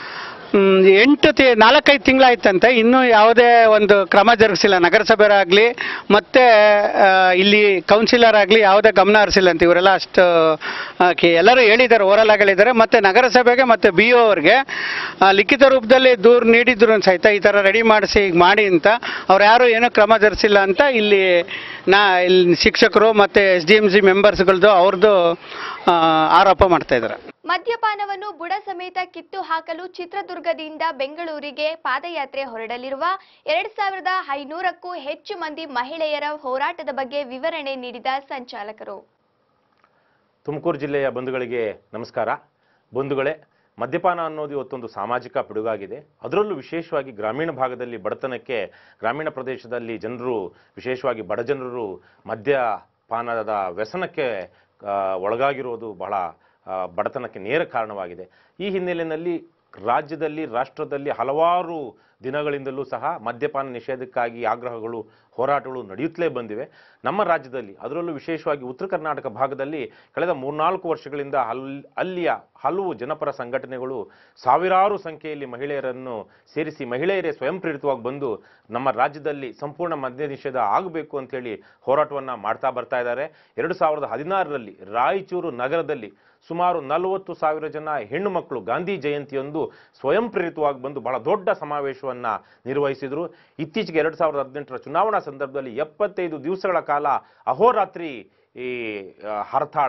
4-5 ತಿಂಗಳಾಯ್ತಂತೆ, ಇನ್ನೂ ಯಾವುದೇ ಒಂದು ಕ್ರಮ ಜರುಗಿಸಿಲ್ಲ. ನಗರಸಭೆಯರಾಗಲಿ ಮತ್ತು ಇಲ್ಲಿ ಕೌನ್ಸಿಲರ್ ಆಗಲಿ ಯಾವುದೇ ಗಮನ ಹರಿಸಿಲ್ಲ ಅಂತ. ಇವರೆಲ್ಲ ಅಷ್ಟು ಎಲ್ಲರೂ ಹೇಳಿದ್ದಾರೆ, ಓರಲ್ ಆಗಿ ಹೇಳಿದ್ದಾರೆ. ಮತ್ತು ನಗರಸಭೆಗೆ ಮತ್ತು BO ಅವ್ರಿಗೆ ಲಿಖಿತ ರೂಪದಲ್ಲಿ ದೂರು ನೀಡಿದ್ರು ಸಹಿತ ಈ ಥರ ರೆಡಿ ಮಾಡಿಸಿ ಈಗ ಮಾಡಿ ಅಂತ ಅವ್ರು ಯಾರೂ ಏನೂ ಕ್ರಮ ಜರುಗಿಸಿಲ್ಲ ಅಂತ ಇಲ್ಲಿ ಶಿಕ್ಷಕರು ಮತ್ತು SDMC ಮೆಂಬರ್ಸ್ಗಳದ್ದು ಅವ್ರದ್ದು ಆರೋಪ ಮಾಡ್ತಾ ಇದ್ದಾರೆ. ಮದ್ಯಪಾನವನ್ನು ಬುಡ ಸಮೇತ ಕಿತ್ತು ಹಾಕಲು ಚಿತ್ರದುರ್ಗದಿಂದ ಬೆಂಗಳೂರಿಗೆ ಪಾದಯಾತ್ರೆ ಹೊರಡಲಿರುವ 2500ಕ್ಕೂ ಹೆಚ್ಚು ಮಂದಿ ಮಹಿಳೆಯರ ಹೋರಾಟದ ಬಗ್ಗೆ ವಿವರಣೆ ನೀಡಿದ ಸಂಚಾಲಕರು. ತುಮಕೂರು ಜಿಲ್ಲೆಯ ಬಂಧುಗಳಿಗೆ ನಮಸ್ಕಾರ. ಬಂಧುಗಳೇ, ಮದ್ಯಪಾನ ಅನ್ನೋದು ಇವತ್ತೊಂದು ಸಾಮಾಜಿಕ ಪಿಡುಗಾಗಿದೆ. ಅದರಲ್ಲೂ ವಿಶೇಷವಾಗಿ ಗ್ರಾಮೀಣ ಭಾಗದಲ್ಲಿ ಬಡತನಕ್ಕೆ, ಗ್ರಾಮೀಣ ಪ್ರದೇಶದಲ್ಲಿ ಜನರು, ವಿಶೇಷವಾಗಿ ಬಡ ಜನರು ಮದ್ಯಪಾನದ ವ್ಯಸನಕ್ಕೆ ಒಳಗಾಗಿರೋದು ಬಹಳ ಬಡತನಕ್ಕೆ ನೇರ ಕಾರಣವಾಗಿದೆ. ಈ ಹಿನ್ನೆಲೆಯಲ್ಲಿ ರಾಜ್ಯದಲ್ಲಿ, ರಾಷ್ಟ್ರದಲ್ಲಿ ಹಲವಾರು ದಿನಗಳಿಂದಲೂ ಸಹ ಮದ್ಯಪಾನ ನಿಷೇಧಕ್ಕಾಗಿ ಆಗ್ರಹಗಳು ಹೋರಾಟಗಳು ನಡೆಯುತ್ತಲೇ ಬಂದಿವೆ. ನಮ್ಮ ರಾಜ್ಯದಲ್ಲಿ ಅದರಲ್ಲೂ ವಿಶೇಷವಾಗಿ ಉತ್ತರ ಕರ್ನಾಟಕ ಭಾಗದಲ್ಲಿ ಕಳೆದ 3-4 ವರ್ಷಗಳಿಂದ ಅಲ್ಲಿಯ ಹಲವು ಜನಪರ ಸಂಘಟನೆಗಳು ಸಾವಿರಾರು ಸಂಖ್ಯೆಯಲ್ಲಿ ಮಹಿಳೆಯರನ್ನು ಸೇರಿಸಿ ಮಹಿಳೆಯರೇ ಸ್ವಯಂ ಪ್ರೇರಿತವಾಗಿ ಬಂದು ನಮ್ಮ ರಾಜ್ಯದಲ್ಲಿ ಸಂಪೂರ್ಣ ಮದ್ಯ ನಿಷೇಧ ಆಗಬೇಕು ಅಂತೇಳಿ ಹೋರಾಟವನ್ನು ಮಾಡ್ತಾ ಬರ್ತಾ ಇದ್ದಾರೆ. 2016ರಲ್ಲಿ ರಾಯಚೂರು ನಗರದಲ್ಲಿ ಸುಮಾರು 40,000 ಜನ ಹೆಣ್ಣು ಮಕ್ಕಳು ಗಾಂಧಿ ಜಯಂತಿಯೊಂದು ಸ್ವಯಂ ಪ್ರೇರಿತವಾಗಿ ಬಂದು ಬಹಳ ದೊಡ್ಡ ಸಮಾವೇಶವನ್ನು ನಿರ್ವಹಿಸಿದರು. ಇತ್ತೀಚೆಗೆ 2018ರ ಚುನಾವಣಾ ಸಂದರ್ಭದಲ್ಲಿ 75 ದಿವಸಗಳ ಕಾಲ ಅಹೋರಾತ್ರಿ ಈ ಹರತಾಳ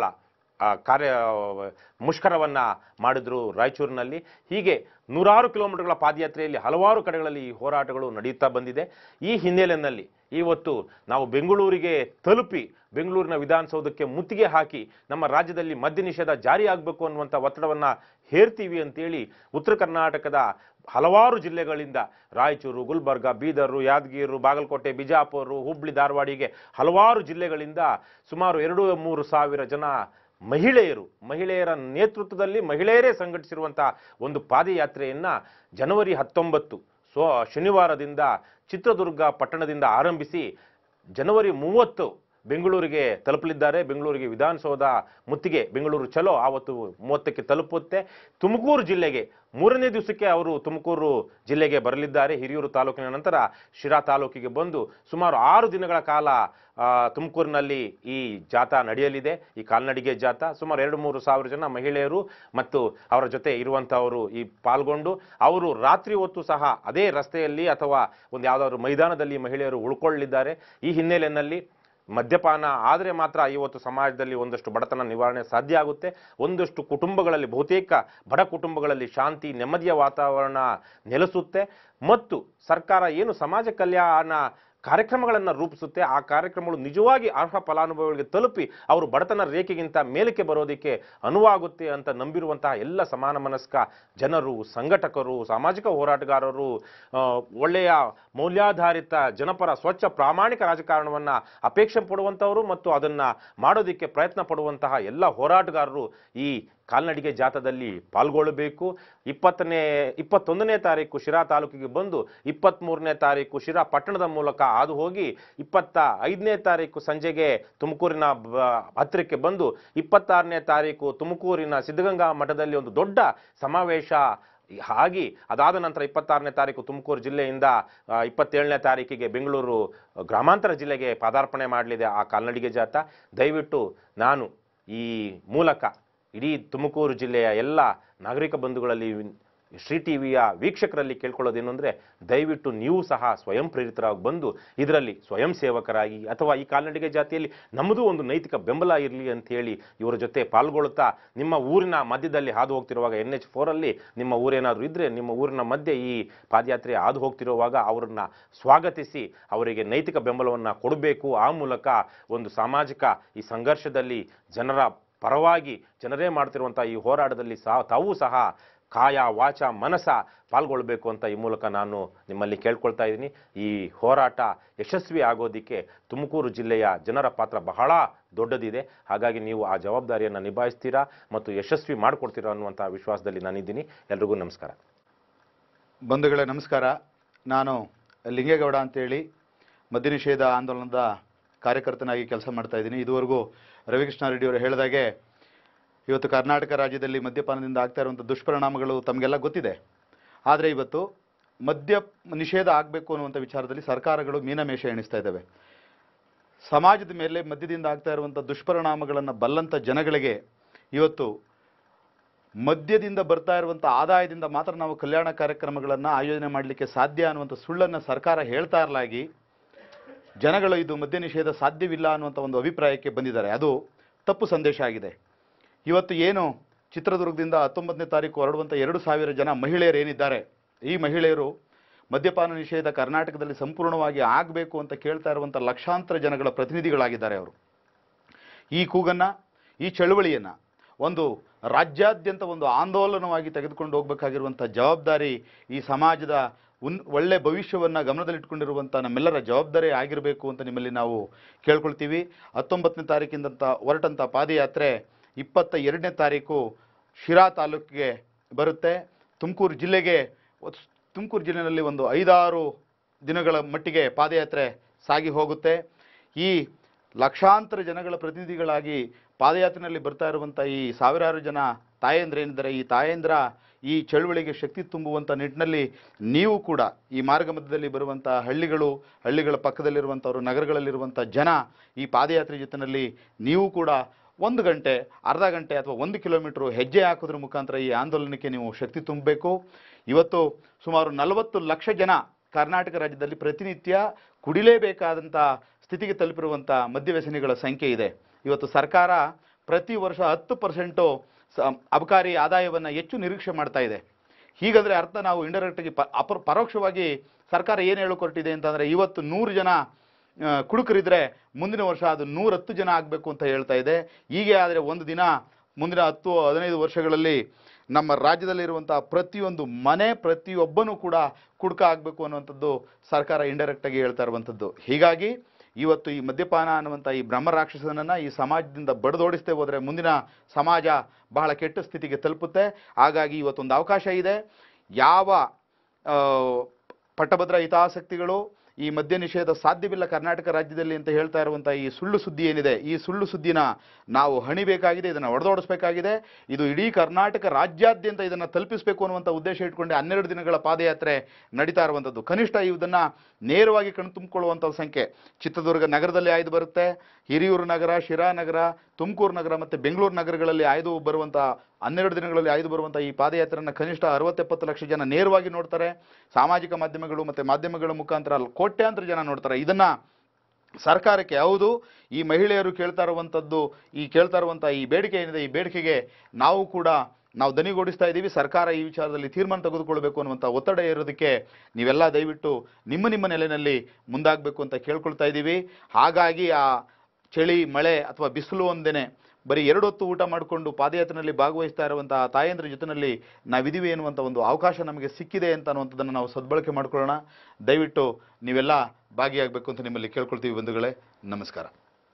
ಮುಷ್ಕರವನ್ನ ಮಾಡಿದ್ರು ರಾಯಚೂರಿನಲ್ಲಿ. ಹೀಗೆ 100 ಕಿಲೋಮೀಟರ್ಗಳ ಪಾದಯಾತ್ರೆಯಲ್ಲಿ ಹಲವಾರು ಕಡೆಗಳಲ್ಲಿ ಈ ಹೋರಾಟಗಳು ನಡೆಯುತ್ತಾ ಬಂದಿದೆ. ಈ ಹಿನ್ನೆಲೆಯಲ್ಲಿ ಇವತ್ತು ನಾವು ಬೆಂಗಳೂರಿಗೆ ತಲುಪಿ ಬೆಂಗಳೂರಿನ ವಿಧಾನಸೌಧಕ್ಕೆ ಮುತ್ತಿಗೆ ಹಾಕಿ ನಮ್ಮ ರಾಜ್ಯದಲ್ಲಿ ಮದ್ಯ ನಿಷೇಧ ಜಾರಿ ಆಗಬೇಕು ಅನ್ನುವಂಥ ಒತ್ತಡವನ್ನು ಹೇರ್ತೀವಿ ಅಂತೇಳಿ ಉತ್ತರ ಕರ್ನಾಟಕದ ಹಲವಾರು ಜಿಲ್ಲೆಗಳಿಂದ ರಾಯಚೂರು, ಗುಲ್ಬರ್ಗ, ಬೀದರು, ಯಾದಗಿರಿ, ಬಾಗಲಕೋಟೆ, ಬಿಜಾಪುರ, ಹುಬ್ಳಿ, ಧಾರವಾಡಿಗೆ ಹಲವಾರು ಜಿಲ್ಲೆಗಳಿಂದ ಸುಮಾರು 2-3 ಸಾವಿರ ಜನ ಮಹಿಳೆಯರ ನೇತೃತ್ವದಲ್ಲಿ ಮಹಿಳೆಯರೇ ಸಂಘಟಿಸಿರುವಂತಹ ಒಂದು ಪಾದಯಾತ್ರೆಯನ್ನ ಜನವರಿ 19 ಶನಿವಾರದಿಂದ ಚಿತ್ರದುರ್ಗ ಪಟ್ಟಣದಿಂದ ಆರಂಭಿಸಿ ಜನವರಿ 30 ಬೆಂಗಳೂರಿಗೆ ತಲುಪಲಿದ್ದಾರೆ. ಬೆಂಗಳೂರಿಗೆ ವಿಧಾನಸೌಧ ಮುತ್ತಿಗೆ ಬೆಂಗಳೂರು ಚಲೋ ಆವತ್ತು 30ಕ್ಕೆ ತಲುಪುತ್ತೆ. ತುಮಕೂರು ಜಿಲ್ಲೆಗೆ 3ನೇ ದಿವಸಕ್ಕೆ ಅವರು ತುಮಕೂರು ಜಿಲ್ಲೆಗೆ ಬರಲಿದ್ದಾರೆ. ಹಿರಿಯೂರು ತಾಲೂಕಿನ ನಂತರ ಶಿರಾ ತಾಲೂಕಿಗೆ ಬಂದು ಸುಮಾರು 6 ದಿನಗಳ ಕಾಲ ತುಮಕೂರಿನಲ್ಲಿ ಈ ಜಾಥಾ ನಡೆಯಲಿದೆ. ಈ ಕಾಲ್ನಡಿಗೆ ಜಾಥಾ ಸುಮಾರು 2-3 ಸಾವಿರ ಜನ ಮಹಿಳೆಯರು ಮತ್ತು ಅವರ ಜೊತೆ ಇರುವಂತಹವರು ಈ ಪಾಲ್ಗೊಂಡು ಅವರು ರಾತ್ರಿ ಹೊತ್ತು ಸಹ ಅದೇ ರಸ್ತೆಯಲ್ಲಿ ಅಥವಾ ಒಂದು ಯಾವುದಾದ್ರು ಮೈದಾನದಲ್ಲಿ ಮಹಿಳೆಯರು ಉಳ್ಕೊಳ್ಳಲಿದ್ದಾರೆ. ಈ ಹಿನ್ನೆಲೆಯಲ್ಲಿ ಮದ್ಯಪಾನ ಆದರೆ ಮಾತ್ರ ಇವತ್ತು ಸಮಾಜದಲ್ಲಿ ಒಂದಷ್ಟು ಬಡತನ ನಿವಾರಣೆ ಸಾಧ್ಯ ಆಗುತ್ತೆ. ಒಂದಷ್ಟು ಕುಟುಂಬಗಳಲ್ಲಿ ಬಹುತೇಕ ಬಡ ಕುಟುಂಬಗಳಲ್ಲಿ ಶಾಂತಿ ನೆಮ್ಮದಿಯ ವಾತಾವರಣ ನೆಲೆಸುತ್ತೆ ಮತ್ತು ಸರ್ಕಾರ ಏನು ಸಮಾಜ ಕಲ್ಯಾಣ ಕಾರ್ಯಕ್ರಮಗಳನ್ನು ರೂಪಿಸುತ್ತೆ ಆ ಕಾರ್ಯಕ್ರಮಗಳು ನಿಜವಾಗಿ ಅರ್ಹ ಫಲಾನುಭವಿಗಳಿಗೆ ತಲುಪಿ ಅವರು ಬಡತನ ರೇಖೆಗಿಂತ ಮೇಲಕ್ಕೆ ಬರೋದಕ್ಕೆ ಅನುವಾಗುತ್ತೆ ಅಂತ ನಂಬಿರುವಂತಹ ಎಲ್ಲ ಸಮಾನ ಮನಸ್ಕ ಜನರು, ಸಂಘಟಕರು, ಸಾಮಾಜಿಕ ಹೋರಾಟಗಾರರು, ಒಳ್ಳೆಯ ಮೌಲ್ಯಾಧಾರಿತ ಜನಪರ ಸ್ವಚ್ಛ ಪ್ರಾಮಾಣಿಕ ರಾಜಕಾರಣವನ್ನು ಅಪೇಕ್ಷೆ ಪಡುವಂಥವರು ಮತ್ತು ಅದನ್ನು ಮಾಡೋದಕ್ಕೆ ಪ್ರಯತ್ನ ಪಡುವಂತಹ ಎಲ್ಲ ಹೋರಾಟಗಾರರು ಈ ಕಾಲ್ನಡಿಗೆ ಜಾಥಾದಲ್ಲಿ ಪಾಲ್ಗೊಳ್ಳಬೇಕು. 21ನೇ ತಾರೀಕು ಶಿರಾ ತಾಲೂಕಿಗೆ ಬಂದು 23ನೇ ತಾರೀಕು ಶಿರಾ ಪಟ್ಟಣದ ಮೂಲಕ ಹಾದು ಹೋಗಿ 25ನೇ ತಾರೀಕು ಸಂಜೆಗೆ ತುಮಕೂರಿನ ಹತ್ತಿರಕ್ಕೆ ಬಂದು 26ನೇ ತಾರೀಕು ತುಮಕೂರಿನ ಸಿದ್ಧಗಂಗಾ ಮಠದಲ್ಲಿ ಒಂದು ದೊಡ್ಡ ಸಮಾವೇಶ ಆಗಿ ಅದಾದ ನಂತರ 26ನೇ ತಾರೀಕು ತುಮಕೂರು ಜಿಲ್ಲೆಯಿಂದ 27ನೇ ತಾರೀಕಿಗೆ ಬೆಂಗಳೂರು ಗ್ರಾಮಾಂತರ ಜಿಲ್ಲೆಗೆ ಪಾದಾರ್ಪಣೆ ಮಾಡಲಿದೆ ಆ ಕಾಲ್ನಡಿಗೆ ಜಾಥಾ. ದಯವಿಟ್ಟು ನಾನು ಈ ಮೂಲಕ ಇಡೀ ತುಮಕೂರು ಜಿಲ್ಲೆಯ ಎಲ್ಲ ನಾಗರಿಕ ಬಂಧುಗಳಲ್ಲಿ ಶ್ರೀ ಟಿವಿಯ ವೀಕ್ಷಕರಲ್ಲಿ ಕೇಳ್ಕೊಳ್ಳೋದೇನು ಅಂದರೆ ದಯವಿಟ್ಟು ನೀವು ಸಹ ಸ್ವಯಂ ಪ್ರೇರಿತರಾಗಿ ಬಂದು ಇದರಲ್ಲಿ ಸ್ವಯಂ ಸೇವಕರಾಗಿ ಅಥವಾ ಈ ಕಾಲ್ನಡಿಗೆ ಜಾತಿಯಲ್ಲಿ ನಮ್ಮದು ಒಂದು ನೈತಿಕ ಬೆಂಬಲ ಇರಲಿ ಅಂತ ಹೇಳಿ ಇವರ ಜೊತೆ ಪಾಲ್ಗೊಳ್ಳುತ್ತಾ ನಿಮ್ಮ ಊರಿನ ಮಧ್ಯದಲ್ಲಿ ಹಾದು ಹೋಗ್ತಿರುವಾಗ NH4 ನಿಮ್ಮ ಊರೇನಾದರೂ ಇದ್ದರೆ ನಿಮ್ಮ ಊರಿನ ಮಧ್ಯೆ ಈ ಪಾದಯಾತ್ರೆ ಹಾದು ಹೋಗ್ತಿರುವಾಗ ಅವರನ್ನ ಸ್ವಾಗತಿಸಿ ಅವರಿಗೆ ನೈತಿಕ ಬೆಂಬಲವನ್ನು ಕೊಡಬೇಕು. ಆ ಮೂಲಕ ಒಂದು ಸಾಮಾಜಿಕ ಈ ಸಂಘರ್ಷದಲ್ಲಿ ಜನರ ಪರವಾಗಿ ಜನರೇ ಮಾಡ್ತಿರುವಂಥ ಈ ಹೋರಾಟದಲ್ಲಿ ತಾವೂ ಸಹ ಕಾಯ ವಾಚ ಮನಸ ಪಾಲ್ಗೊಳ್ಬೇಕು ಅಂತ ಈ ಮೂಲಕ ನಾನು ನಿಮ್ಮಲ್ಲಿ ಕೇಳ್ಕೊಳ್ತಾ ಇದ್ದೀನಿ. ಈ ಹೋರಾಟ ಯಶಸ್ವಿ ಆಗೋದಕ್ಕೆ ತುಮಕೂರು ಜಿಲ್ಲೆಯ ಜನರ ಪಾತ್ರ ಬಹಳ ದೊಡ್ಡದಿದೆ. ಹಾಗಾಗಿ ನೀವು ಆ ಜವಾಬ್ದಾರಿಯನ್ನು ನಿಭಾಯಿಸ್ತೀರಾ ಮತ್ತು ಯಶಸ್ವಿ ಮಾಡಿಕೊಡ್ತೀರಾ ಅನ್ನುವಂಥ ವಿಶ್ವಾಸದಲ್ಲಿ ನಾನಿದ್ದೀನಿ. ಎಲ್ರಿಗೂ ನಮಸ್ಕಾರ. ಬಂಧುಗಳೇ ನಮಸ್ಕಾರ. ನಾನು ಲಿಂಗೇಗೌಡ ಅಂತೇಳಿ ಮದ್ಯ ನಿಷೇಧ ಆಂದೋಲನದ ಕಾರ್ಯಕರ್ತನಾಗಿ ಕೆಲಸ ಮಾಡ್ತಾ ಇದ್ದೀನಿ. ಇದುವರೆಗೂ ರವಿಕೃಷ್ಣ ರೆಡ್ಡಿ ಅವರು ಹೇಳಿದಾಗೆ ಇವತ್ತು ಕರ್ನಾಟಕ ರಾಜ್ಯದಲ್ಲಿ ಮದ್ಯಪಾನದಿಂದ ಆಗ್ತಾ ಇರುವಂಥ ದುಷ್ಪರಿಣಾಮಗಳು ತಮಗೆಲ್ಲ ಗೊತ್ತಿದೆ. ಆದರೆ ಇವತ್ತು ಮದ್ಯ ನಿಷೇಧ ಆಗಬೇಕು ಅನ್ನುವಂಥ ವಿಚಾರದಲ್ಲಿ ಸರ್ಕಾರಗಳು ಮೀನಮೇಷ ಎಣಿಸ್ತಾ ಇದ್ದಾವೆ. ಸಮಾಜದ ಮೇಲೆ ಮದ್ಯದಿಂದ ಆಗ್ತಾ ಇರುವಂಥ ದುಷ್ಪರಿಣಾಮಗಳನ್ನು ಬಲ್ಲಂಥ ಜನಗಳಿಗೆ ಇವತ್ತು ಮದ್ಯದಿಂದ ಬರ್ತಾ ಇರುವಂಥ ಆದಾಯದಿಂದ ಮಾತ್ರ ನಾವು ಕಲ್ಯಾಣ ಕಾರ್ಯಕ್ರಮಗಳನ್ನು ಆಯೋಜನೆ ಮಾಡಲಿಕ್ಕೆ ಸಾಧ್ಯ ಅನ್ನುವಂಥ ಸುಳ್ಳನ್ನು ಸರ್ಕಾರ ಹೇಳ್ತಾ ಇರಲಾಗಿ ಜನಗಳು ಇದು ಮದ್ಯ ನಿಷೇಧ ಸಾಧ್ಯವಿಲ್ಲ ಅನ್ನುವಂಥ ಒಂದು ಅಭಿಪ್ರಾಯಕ್ಕೆ ಬಂದಿದ್ದಾರೆ. ಅದು ತಪ್ಪು ಸಂದೇಶ ಆಗಿದೆ. ಇವತ್ತು ಏನು ಚಿತ್ರದುರ್ಗದಿಂದ 19ನೇ ತಾರೀಕು ಹೊರಡುವಂಥ 2,000 ಜನ ಮಹಿಳೆಯರು ಏನಿದ್ದಾರೆ, ಈ ಮಹಿಳೆಯರು ಮದ್ಯಪಾನ ನಿಷೇಧ ಕರ್ನಾಟಕದಲ್ಲಿ ಸಂಪೂರ್ಣವಾಗಿ ಆಗಬೇಕು ಅಂತ ಕೇಳ್ತಾ ಇರುವಂಥ ಲಕ್ಷಾಂತರ ಜನಗಳ ಪ್ರತಿನಿಧಿಗಳಾಗಿದ್ದಾರೆ. ಅವರು ಈ ಕೂಗನ್ನು, ಈ ಚಳುವಳಿಯನ್ನು ಒಂದು ರಾಜ್ಯಾದ್ಯಂತ ಒಂದು ಆಂದೋಲನವಾಗಿ ತೆಗೆದುಕೊಂಡು ಹೋಗಬೇಕಾಗಿರುವಂಥ ಜವಾಬ್ದಾರಿ ಈ ಸಮಾಜದ ಒಳ್ಳೆ ಭವಿಷ್ಯವನ್ನು ಗಮನದಲ್ಲಿಟ್ಕೊಂಡಿರುವಂಥ ನಮ್ಮೆಲ್ಲರ ಜವಾಬ್ದಾರಿ ಆಗಿರಬೇಕು ಅಂತ ನಿಮ್ಮಲ್ಲಿ ನಾವು ಕೇಳ್ಕೊಳ್ತೀವಿ. 19ನೇ ತಾರೀಕಿಂದ ಹೊರಟಂಥ ಪಾದಯಾತ್ರೆ 22ನೇ ತಾರೀಕು ಶಿರಾ ತಾಲೂಕಿಗೆ ಬರುತ್ತೆ. ತುಮಕೂರು ಜಿಲ್ಲೆಯಲ್ಲಿ ಒಂದು 5-6 ದಿನಗಳ ಮಟ್ಟಿಗೆ ಪಾದಯಾತ್ರೆ ಸಾಗಿ ಹೋಗುತ್ತೆ. ಈ ಲಕ್ಷಾಂತರ ಜನಗಳ ಪ್ರತಿನಿಧಿಗಳಾಗಿ ಪಾದಯಾತ್ರೆಯಲ್ಲಿ ಬರ್ತಾ ಇರುವಂಥ ಈ ಸಾವಿರಾರು ಜನ ತಾಯಂದ್ರೇನಿದ್ದಾರೆ, ಈ ತಾಯಂದ್ರ ಈ ಚಳುವಳಿಗೆ ಶಕ್ತಿ ತುಂಬುವಂಥ ನಿಟ್ಟಿನಲ್ಲಿ ನೀವು ಕೂಡ ಈ ಮಾರ್ಗ ಮಧ್ಯದಲ್ಲಿ ಬರುವಂಥ ಹಳ್ಳಿಗಳ ಪಕ್ಕದಲ್ಲಿರುವಂಥವ್ರು, ನಗರಗಳಲ್ಲಿರುವಂಥ ಜನ ಈ ಪಾದಯಾತ್ರೆ ಜೊತೆಯಲ್ಲಿ ನೀವು ಕೂಡ 1 ಗಂಟೆ, ಅರ್ಧ ಗಂಟೆ ಅಥವಾ 1 ಕಿಲೋಮೀಟರ್ ಹೆಜ್ಜೆ ಹಾಕೋದ್ರ ಮುಖಾಂತರ ಈ ಆಂದೋಲನಕ್ಕೆ ನೀವು ಶಕ್ತಿ ತುಂಬಬೇಕು. ಇವತ್ತು ಸುಮಾರು 40 ಲಕ್ಷ ಜನ ಕರ್ನಾಟಕ ರಾಜ್ಯದಲ್ಲಿ ಪ್ರತಿನಿತ್ಯ ಕುಡಿಲೇಬೇಕಾದಂಥ ಸ್ಥಿತಿಗೆ ತಲುಪಿರುವಂಥ ಮದ್ಯವ್ಯಸನಿಗಳ ಸಂಖ್ಯೆ ಇದೆ. ಇವತ್ತು ಸರ್ಕಾರ ಪ್ರತಿ ವರ್ಷ 10% ಅಬಕಾರಿ ಆದಾಯವನ್ನು ಹೆಚ್ಚು ನಿರೀಕ್ಷೆ ಮಾಡ್ತಾ ಇದೆ. ಹೀಗಂದರೆ ಅರ್ಥ ನಾವು ಇಂಡೈರೆಕ್ಟಾಗಿ ಪರೋಕ್ಷವಾಗಿ ಸರ್ಕಾರ ಏನು ಹೇಳಿಕೊಟ್ಟಿದೆ ಅಂತಂದರೆ, ಇವತ್ತು 100 ಜನ ಕುಡುಕರಿದ್ರೆ ಮುಂದಿನ ವರ್ಷ ಅದು 110 ಜನ ಆಗಬೇಕು ಅಂತ ಹೇಳ್ತಾ ಇದೆ. ಹೀಗೆ ಆದರೆ ಒಂದು ದಿನ ಮುಂದಿನ 10-15 ವರ್ಷಗಳಲ್ಲಿ ನಮ್ಮ ರಾಜ್ಯದಲ್ಲಿರುವಂಥ ಪ್ರತಿಯೊಂದು ಮನೆ, ಪ್ರತಿಯೊಬ್ಬನೂ ಕೂಡ ಕುಡುಕ ಆಗಬೇಕು ಅನ್ನುವಂಥದ್ದು ಸರ್ಕಾರ ಇಂಡೈರೆಕ್ಟಾಗಿ ಹೇಳ್ತಾ ಇರುವಂಥದ್ದು. ಹೀಗಾಗಿ ಇವತ್ತು ಈ ಮದ್ಯಪಾನ ಅನ್ನುವಂಥ ಈ ಬ್ರಹ್ಮ ರಾಕ್ಷಸನನ್ನು ಈ ಸಮಾಜದಿಂದ ಬಡಿದೋಡಿಸ್ತೇ ಹೋದರೆ ಮುಂದಿನ ಸಮಾಜ ಬಹಳ ಕೆಟ್ಟ ಸ್ಥಿತಿಗೆ ತಲುಪುತ್ತೆ. ಹಾಗಾಗಿ ಇವತ್ತೊಂದು ಅವಕಾಶ ಇದೆ. ಯಾವ ಪಟ್ಟಭದ್ರ ಹಿತಾಸಕ್ತಿಗಳು ಈ ಮದ್ಯ ನಿಷೇಧ ಸಾಧ್ಯವಿಲ್ಲ ಕರ್ನಾಟಕ ರಾಜ್ಯದಲ್ಲಿ ಅಂತ ಹೇಳ್ತಾ ಇರುವಂಥ ಈ ಸುಳ್ಳು ಸುದ್ದಿ ಏನಿದೆ, ಈ ಸುಳ್ಳು ಸುದ್ದಿನ ನಾವು ಹಣಿಬೇಕಾಗಿದೆ, ಇದನ್ನು ಹೊಡೆದೋಡಿಸಬೇಕಾಗಿದೆ. ಇದು ಇಡೀ ಕರ್ನಾಟಕ ರಾಜ್ಯಾದ್ಯಂತ ಇದನ್ನು ತಲುಪಿಸಬೇಕು ಅನ್ನುವಂಥ ಉದ್ದೇಶ ಇಟ್ಕೊಂಡು 12 ದಿನಗಳ ಪಾದಯಾತ್ರೆ ನಡೀತಾ ಇರುವಂಥದ್ದು. ಕನಿಷ್ಠ ಇದನ್ನು ನೇರವಾಗಿ ಕಣ್ತುಂಬಿಕೊಳ್ಳುವಂಥ ಸಂಖ್ಯೆ ಚಿತ್ರದುರ್ಗ ನಗರದಲ್ಲಿ ಆಯ್ದು ಬರುತ್ತೆ, ಹಿರಿಯೂರು ನಗರ, ಶಿರಾ ನಗರ, ತುಮಕೂರು ನಗರ ಮತ್ತು ಬೆಂಗಳೂರು ನಗರಗಳಲ್ಲಿ ಆಯ್ದು ಬರುವಂಥ 12 ದಿನಗಳಲ್ಲಿ ಆಯ್ದು ಬರುವಂಥ ಈ ಪಾದಯಾತ್ರೆಯನ್ನು ಕನಿಷ್ಠ 60-70 ಲಕ್ಷ ಜನ ನೇರವಾಗಿ ನೋಡ್ತಾರೆ. ಸಾಮಾಜಿಕ ಮಾಧ್ಯಮಗಳು ಮತ್ತು ಮಾಧ್ಯಮಗಳ ಮುಖಾಂತರ ಕೋಟ್ಯಾಂತರ ಜನ ನೋಡ್ತಾರೆ. ಇದನ್ನು ಸರ್ಕಾರಕ್ಕೆ ಹೌದು ಈ ಮಹಿಳೆಯರು ಕೇಳ್ತಾ ಇರುವಂಥ ಈ ಬೇಡಿಕೆ ಏನಿದೆ, ಈ ಬೇಡಿಕೆಗೆ ನಾವು ದನಿಗೂಡಿಸ್ತಾ ಇದ್ದೀವಿ. ಸರ್ಕಾರ ಈ ವಿಚಾರದಲ್ಲಿ ತೀರ್ಮಾನ ತೆಗೆದುಕೊಳ್ಬೇಕು ಅನ್ನುವಂಥ ಒತ್ತಡ ಇರೋದಕ್ಕೆ ನೀವೆಲ್ಲ ದಯವಿಟ್ಟು ನಿಮ್ಮ ನೆಲೆಯಲ್ಲಿ ಮುಂದಾಗಬೇಕು ಅಂತ ಕೇಳ್ಕೊಳ್ತಾ ಇದ್ದೀವಿ. ಹಾಗಾಗಿ ಆ ಚಳಿ, ಮಳೆ ಅಥವಾ ಬಿಸಿಲು ಒಂದೇನೆ ಬರೀ 2 ಹೊತ್ತು ಊಟ ಮಾಡಿಕೊಂಡು ಪಾದಯಾತ್ರೆಯಲ್ಲಿ ಭಾಗವಹಿಸ್ತಾ ಇರುವಂಥ ತಾಯಂದ್ರ ಜೊತೆಯಲ್ಲಿ ನಾವಿದ್ದೀವಿ ಎನ್ನುವಂಥ ಒಂದು ಅವಕಾಶ ನಮಗೆ ಸಿಕ್ಕಿದೆ ಅಂತ ಅನ್ನುವಂಥದ್ದನ್ನು ನಾವು ಸದ್ಬಳಕೆ ಮಾಡ್ಕೊಳ್ಳೋಣ. ದಯವಿಟ್ಟು ನೀವೆಲ್ಲ ಭಾಗಿಯಾಗಬೇಕು ಅಂತ ನಿಮ್ಮಲ್ಲಿ ಕೇಳ್ಕೊಳ್ತೀವಿ ಬಂಧುಗಳೇ. ನಮಸ್ಕಾರ.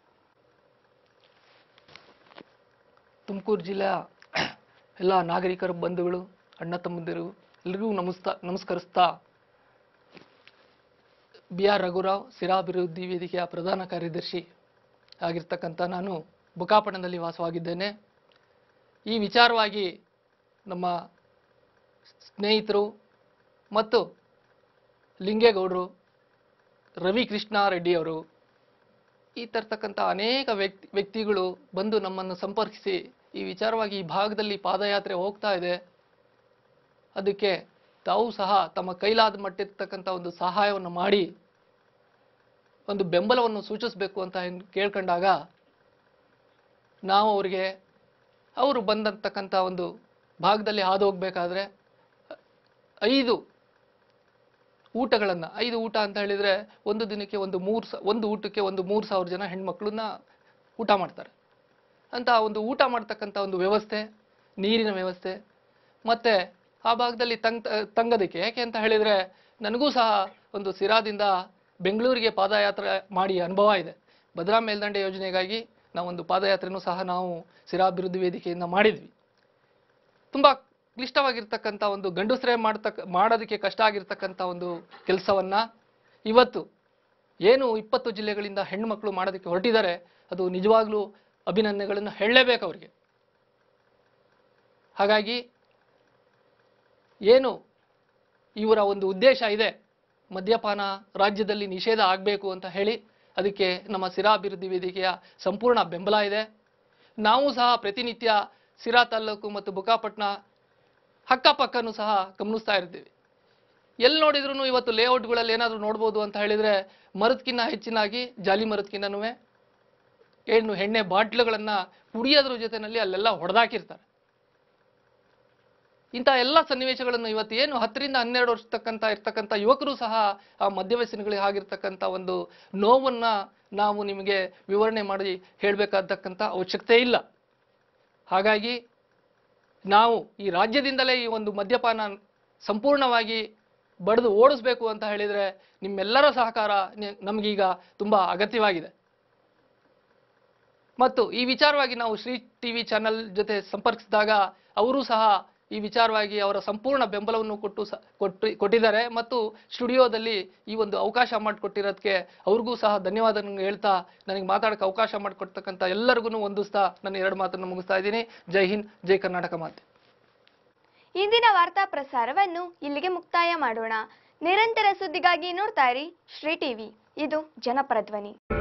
ತುಮಕೂರು ಜಿಲ್ಲೆಯ ಎಲ್ಲ ನಾಗರಿಕರು, ಬಂಧುಗಳು, ಅಣ್ಣ ತಮ್ಮಂದಿರು ಎಲ್ಲರಿಗೂ ನಮಸ್ಕರಿಸ್ತಾ BR ರಘುರಾವ್, ಸಿರಾ ಅಭಿವೃದ್ಧಿ ವೇದಿಕೆಯ ಪ್ರಧಾನ ಕಾರ್ಯದರ್ಶಿ ಆಗಿರ್ತಕ್ಕಂಥ ನಾನು ಬುಕ್ಕಾಪಟ್ಟಣದಲ್ಲಿ ವಾಸವಾಗಿದ್ದೇನೆ. ಈ ವಿಚಾರವಾಗಿ ನಮ್ಮ ಸ್ನೇಹಿತರು ಮತ್ತು ಲಿಂಗೇಗೌಡರು, ರವಿಕೃಷ್ಣ ರೆಡ್ಡಿ ಅವರು ಈ ತರ್ತಕ್ಕಂಥ ಅನೇಕ ವ್ಯಕ್ತಿಗಳು ಬಂದು ನಮ್ಮನ್ನು ಸಂಪರ್ಕಿಸಿ ಈ ವಿಚಾರವಾಗಿ ಈ ಭಾಗದಲ್ಲಿ ಪಾದಯಾತ್ರೆ ಹೋಗ್ತಾ ಇದೆ, ಅದಕ್ಕೆ ತಾವು ಸಹ ತಮ್ಮ ಕೈಲಾದ ಮಟ್ಟಿರ್ತಕ್ಕಂಥ ಒಂದು ಸಹಾಯವನ್ನು ಮಾಡಿ ಒಂದು ಬೆಂಬಲವನ್ನು ಸೂಚಿಸಬೇಕು ಅಂತ ಕೇಳ್ಕೊಂಡಾಗ ನಾವು ಅವರು ಬಂದಂತಕ್ಕಂಥ ಒಂದು ಭಾಗದಲ್ಲಿ ಹಾದು ಹೋಗ್ಬೇಕಾದ್ರೆ 5 ಊಟಗಳನ್ನು 5 ಊಟ ಅಂತ ಹೇಳಿದರೆ ಒಂದು ದಿನಕ್ಕೆ ಒಂದು ಊಟಕ್ಕೆ 3,000 ಜನ ಹೆಣ್ಮಕ್ಳನ್ನ ಊಟ ಮಾಡ್ತಾರೆ ಅಂತ ಒಂದು ಊಟ ಮಾಡ್ತಕ್ಕಂಥ ಒಂದು ವ್ಯವಸ್ಥೆ, ನೀರಿನ ವ್ಯವಸ್ಥೆ, ಮತ್ತು ಆ ಭಾಗದಲ್ಲಿ ತಂಗೋದಕ್ಕೆ ಯಾಕೆ ಅಂತ ಹೇಳಿದರೆ ನನಗೂ ಸಹ ಒಂದು ಸಿರಾದಿಂದ ಬೆಂಗಳೂರಿಗೆ ಪಾದಯಾತ್ರೆ ಮಾಡಿ ಅನುಭವ ಇದೆ. ಭದ್ರಾ ಮೇಲ್ದಂಡೆ ಯೋಜನೆಗಾಗಿ ನಾವೊಂದು ಪಾದಯಾತ್ರೆನೂ ಸಹ ನಾವು ಸಿರಾ ಅಭಿವೃದ್ಧಿ ವೇದಿಕೆಯಿಂದ ಮಾಡಿದ್ವಿ. ತುಂಬ ಕ್ಲಿಷ್ಟವಾಗಿರ್ತಕ್ಕಂಥ ಒಂದು ಗಂಡಸರೇ ಮಾಡೋದಕ್ಕೆ ಕಷ್ಟ ಆಗಿರ್ತಕ್ಕಂಥ ಒಂದು ಕೆಲಸವನ್ನು ಇವತ್ತು ಏನು 20 ಜಿಲ್ಲೆಗಳಿಂದ ಹೆಣ್ಣುಮಕ್ಕಳು ಮಾಡೋದಕ್ಕೆ ಹೊರಟಿದ್ದಾರೆ, ಅದು ನಿಜವಾಗ್ಲೂ ಅಭಿನಂದನೆಗಳನ್ನು ಹೇಳಲೇಬೇಕು ಅವರಿಗೆ. ಹಾಗಾಗಿ ಏನು ಇವರ ಒಂದು ಉದ್ದೇಶ ಇದೆ, ಮದ್ಯಪಾನ ರಾಜ್ಯದಲ್ಲಿ ನಿಷೇಧ ಆಗಬೇಕು ಅಂತ ಹೇಳಿ, ಅದಕ್ಕೆ ನಮ್ಮ ಸಿರಾ ಅಭಿವೃದ್ಧಿ ವೇದಿಕೆಯ ಸಂಪೂರ್ಣ ಬೆಂಬಲ ಇದೆ. ನಾವು ಸಹ ಪ್ರತಿನಿತ್ಯ ಸಿರಾ ತಾಲೂಕು ಮತ್ತು ಬುಕ್ಕಾಪಟ್ಟಣ ಅಕ್ಕಪಕ್ಕನೂ ಸಹ ಗಮನಿಸ್ತಾ ಇರ್ತೀವಿ. ಎಲ್ಲಿ ನೋಡಿದ್ರು ಇವತ್ತು ಲೇಔಟ್ಗಳಲ್ಲಿ ಏನಾದರೂ ನೋಡ್ಬೋದು ಅಂತ ಹೇಳಿದರೆ ಮರದಕ್ಕಿಂತ ಹೆಚ್ಚಿನಾಗಿ ಜಾಲಿ ಮರದಕ್ಕಿಂತನೂ ಎಣ್ಣೆ ಬಾಟ್ಲುಗಳನ್ನು ಕುಡಿಯೋದ್ರ ಜೊತೆಯಲ್ಲಿ ಅಲ್ಲೆಲ್ಲ ಹೊಡೆದಾಕಿರ್ತಾರೆ. ಇಂಥ ಎಲ್ಲ ಸನ್ನಿವೇಶಗಳನ್ನು ಇವತ್ತು ಏನು 10 ರಿಂದ 12 ವರ್ಷ ಇರ್ತಕ್ಕಂಥ ಯುವಕರು ಸಹ ಆ ಮದ್ಯವ್ಯಸನಿಗಳಿಗೆ ಆಗಿರ್ತಕ್ಕಂಥ ಒಂದು ನೋವನ್ನು ನಾವು ನಿಮಗೆ ವಿವರಣೆ ಮಾಡಿ ಹೇಳಬೇಕಾದಕ್ಕಂಥ ಅವಶ್ಯಕತೆ ಇಲ್ಲ. ಹಾಗಾಗಿ ನಾವು ಈ ರಾಜ್ಯದಿಂದಲೇ ಈ ಒಂದು ಮದ್ಯಪಾನ ಸಂಪೂರ್ಣವಾಗಿ ಬಡಿದು ಓಡಿಸ್ಬೇಕು ಅಂತ ಹೇಳಿದರೆ ನಿಮ್ಮೆಲ್ಲರ ಸಹಕಾರ ನಮಗೀಗ ತುಂಬ ಅಗತ್ಯವಾಗಿದೆ. ಮತ್ತು ಈ ವಿಚಾರವಾಗಿ ನಾವು ಶ್ರೀ TV ಚಾನೆಲ್ ಜೊತೆ ಸಂಪರ್ಕಿಸಿದಾಗ ಅವರು ಸಹ ಈ ವಿಚಾರವಾಗಿ ಅವರ ಸಂಪೂರ್ಣ ಬೆಂಬಲವನ್ನು ಕೊಟ್ಟಿದ್ದಾರೆ ಮತ್ತು ಸ್ಟುಡಿಯೋದಲ್ಲಿ ಈ ಒಂದು ಅವಕಾಶ ಮಾಡಿಕೊಟ್ಟಿರೋದಕ್ಕೆ ಅವ್ರಿಗೂ ಸಹ ಧನ್ಯವಾದ ಹೇಳ್ತಾ ನನಗೆ ಮಾತಾಡೋಕ್ಕೆ ಅವಕಾಶ ಮಾಡಿಕೊಡ್ತಕ್ಕಂಥ ಎಲ್ಲರಿಗೂ ವಂದಿಸ್ತಾ ನನ್ನ 2 ಮಾತನ್ನು ಮುಗಿಸ್ತಾ ಇದ್ದೀನಿ. ಜೈ ಹಿಂದ್, ಜೈ ಕರ್ನಾಟಕ ಮಾತೆ. ಇಂದಿನ ವಾರ್ತಾ ಪ್ರಸಾರವನ್ನು ಇಲ್ಲಿಗೆ ಮುಕ್ತಾಯ ಮಾಡೋಣ. ನಿರಂತರ ಸುದ್ದಿಗಾಗಿ ನೋಡ್ತಾ ಇರಿ ಶ್ರೀ ಟಿವಿ, ಇದು ಜನಪರ ಧ್ವನಿ.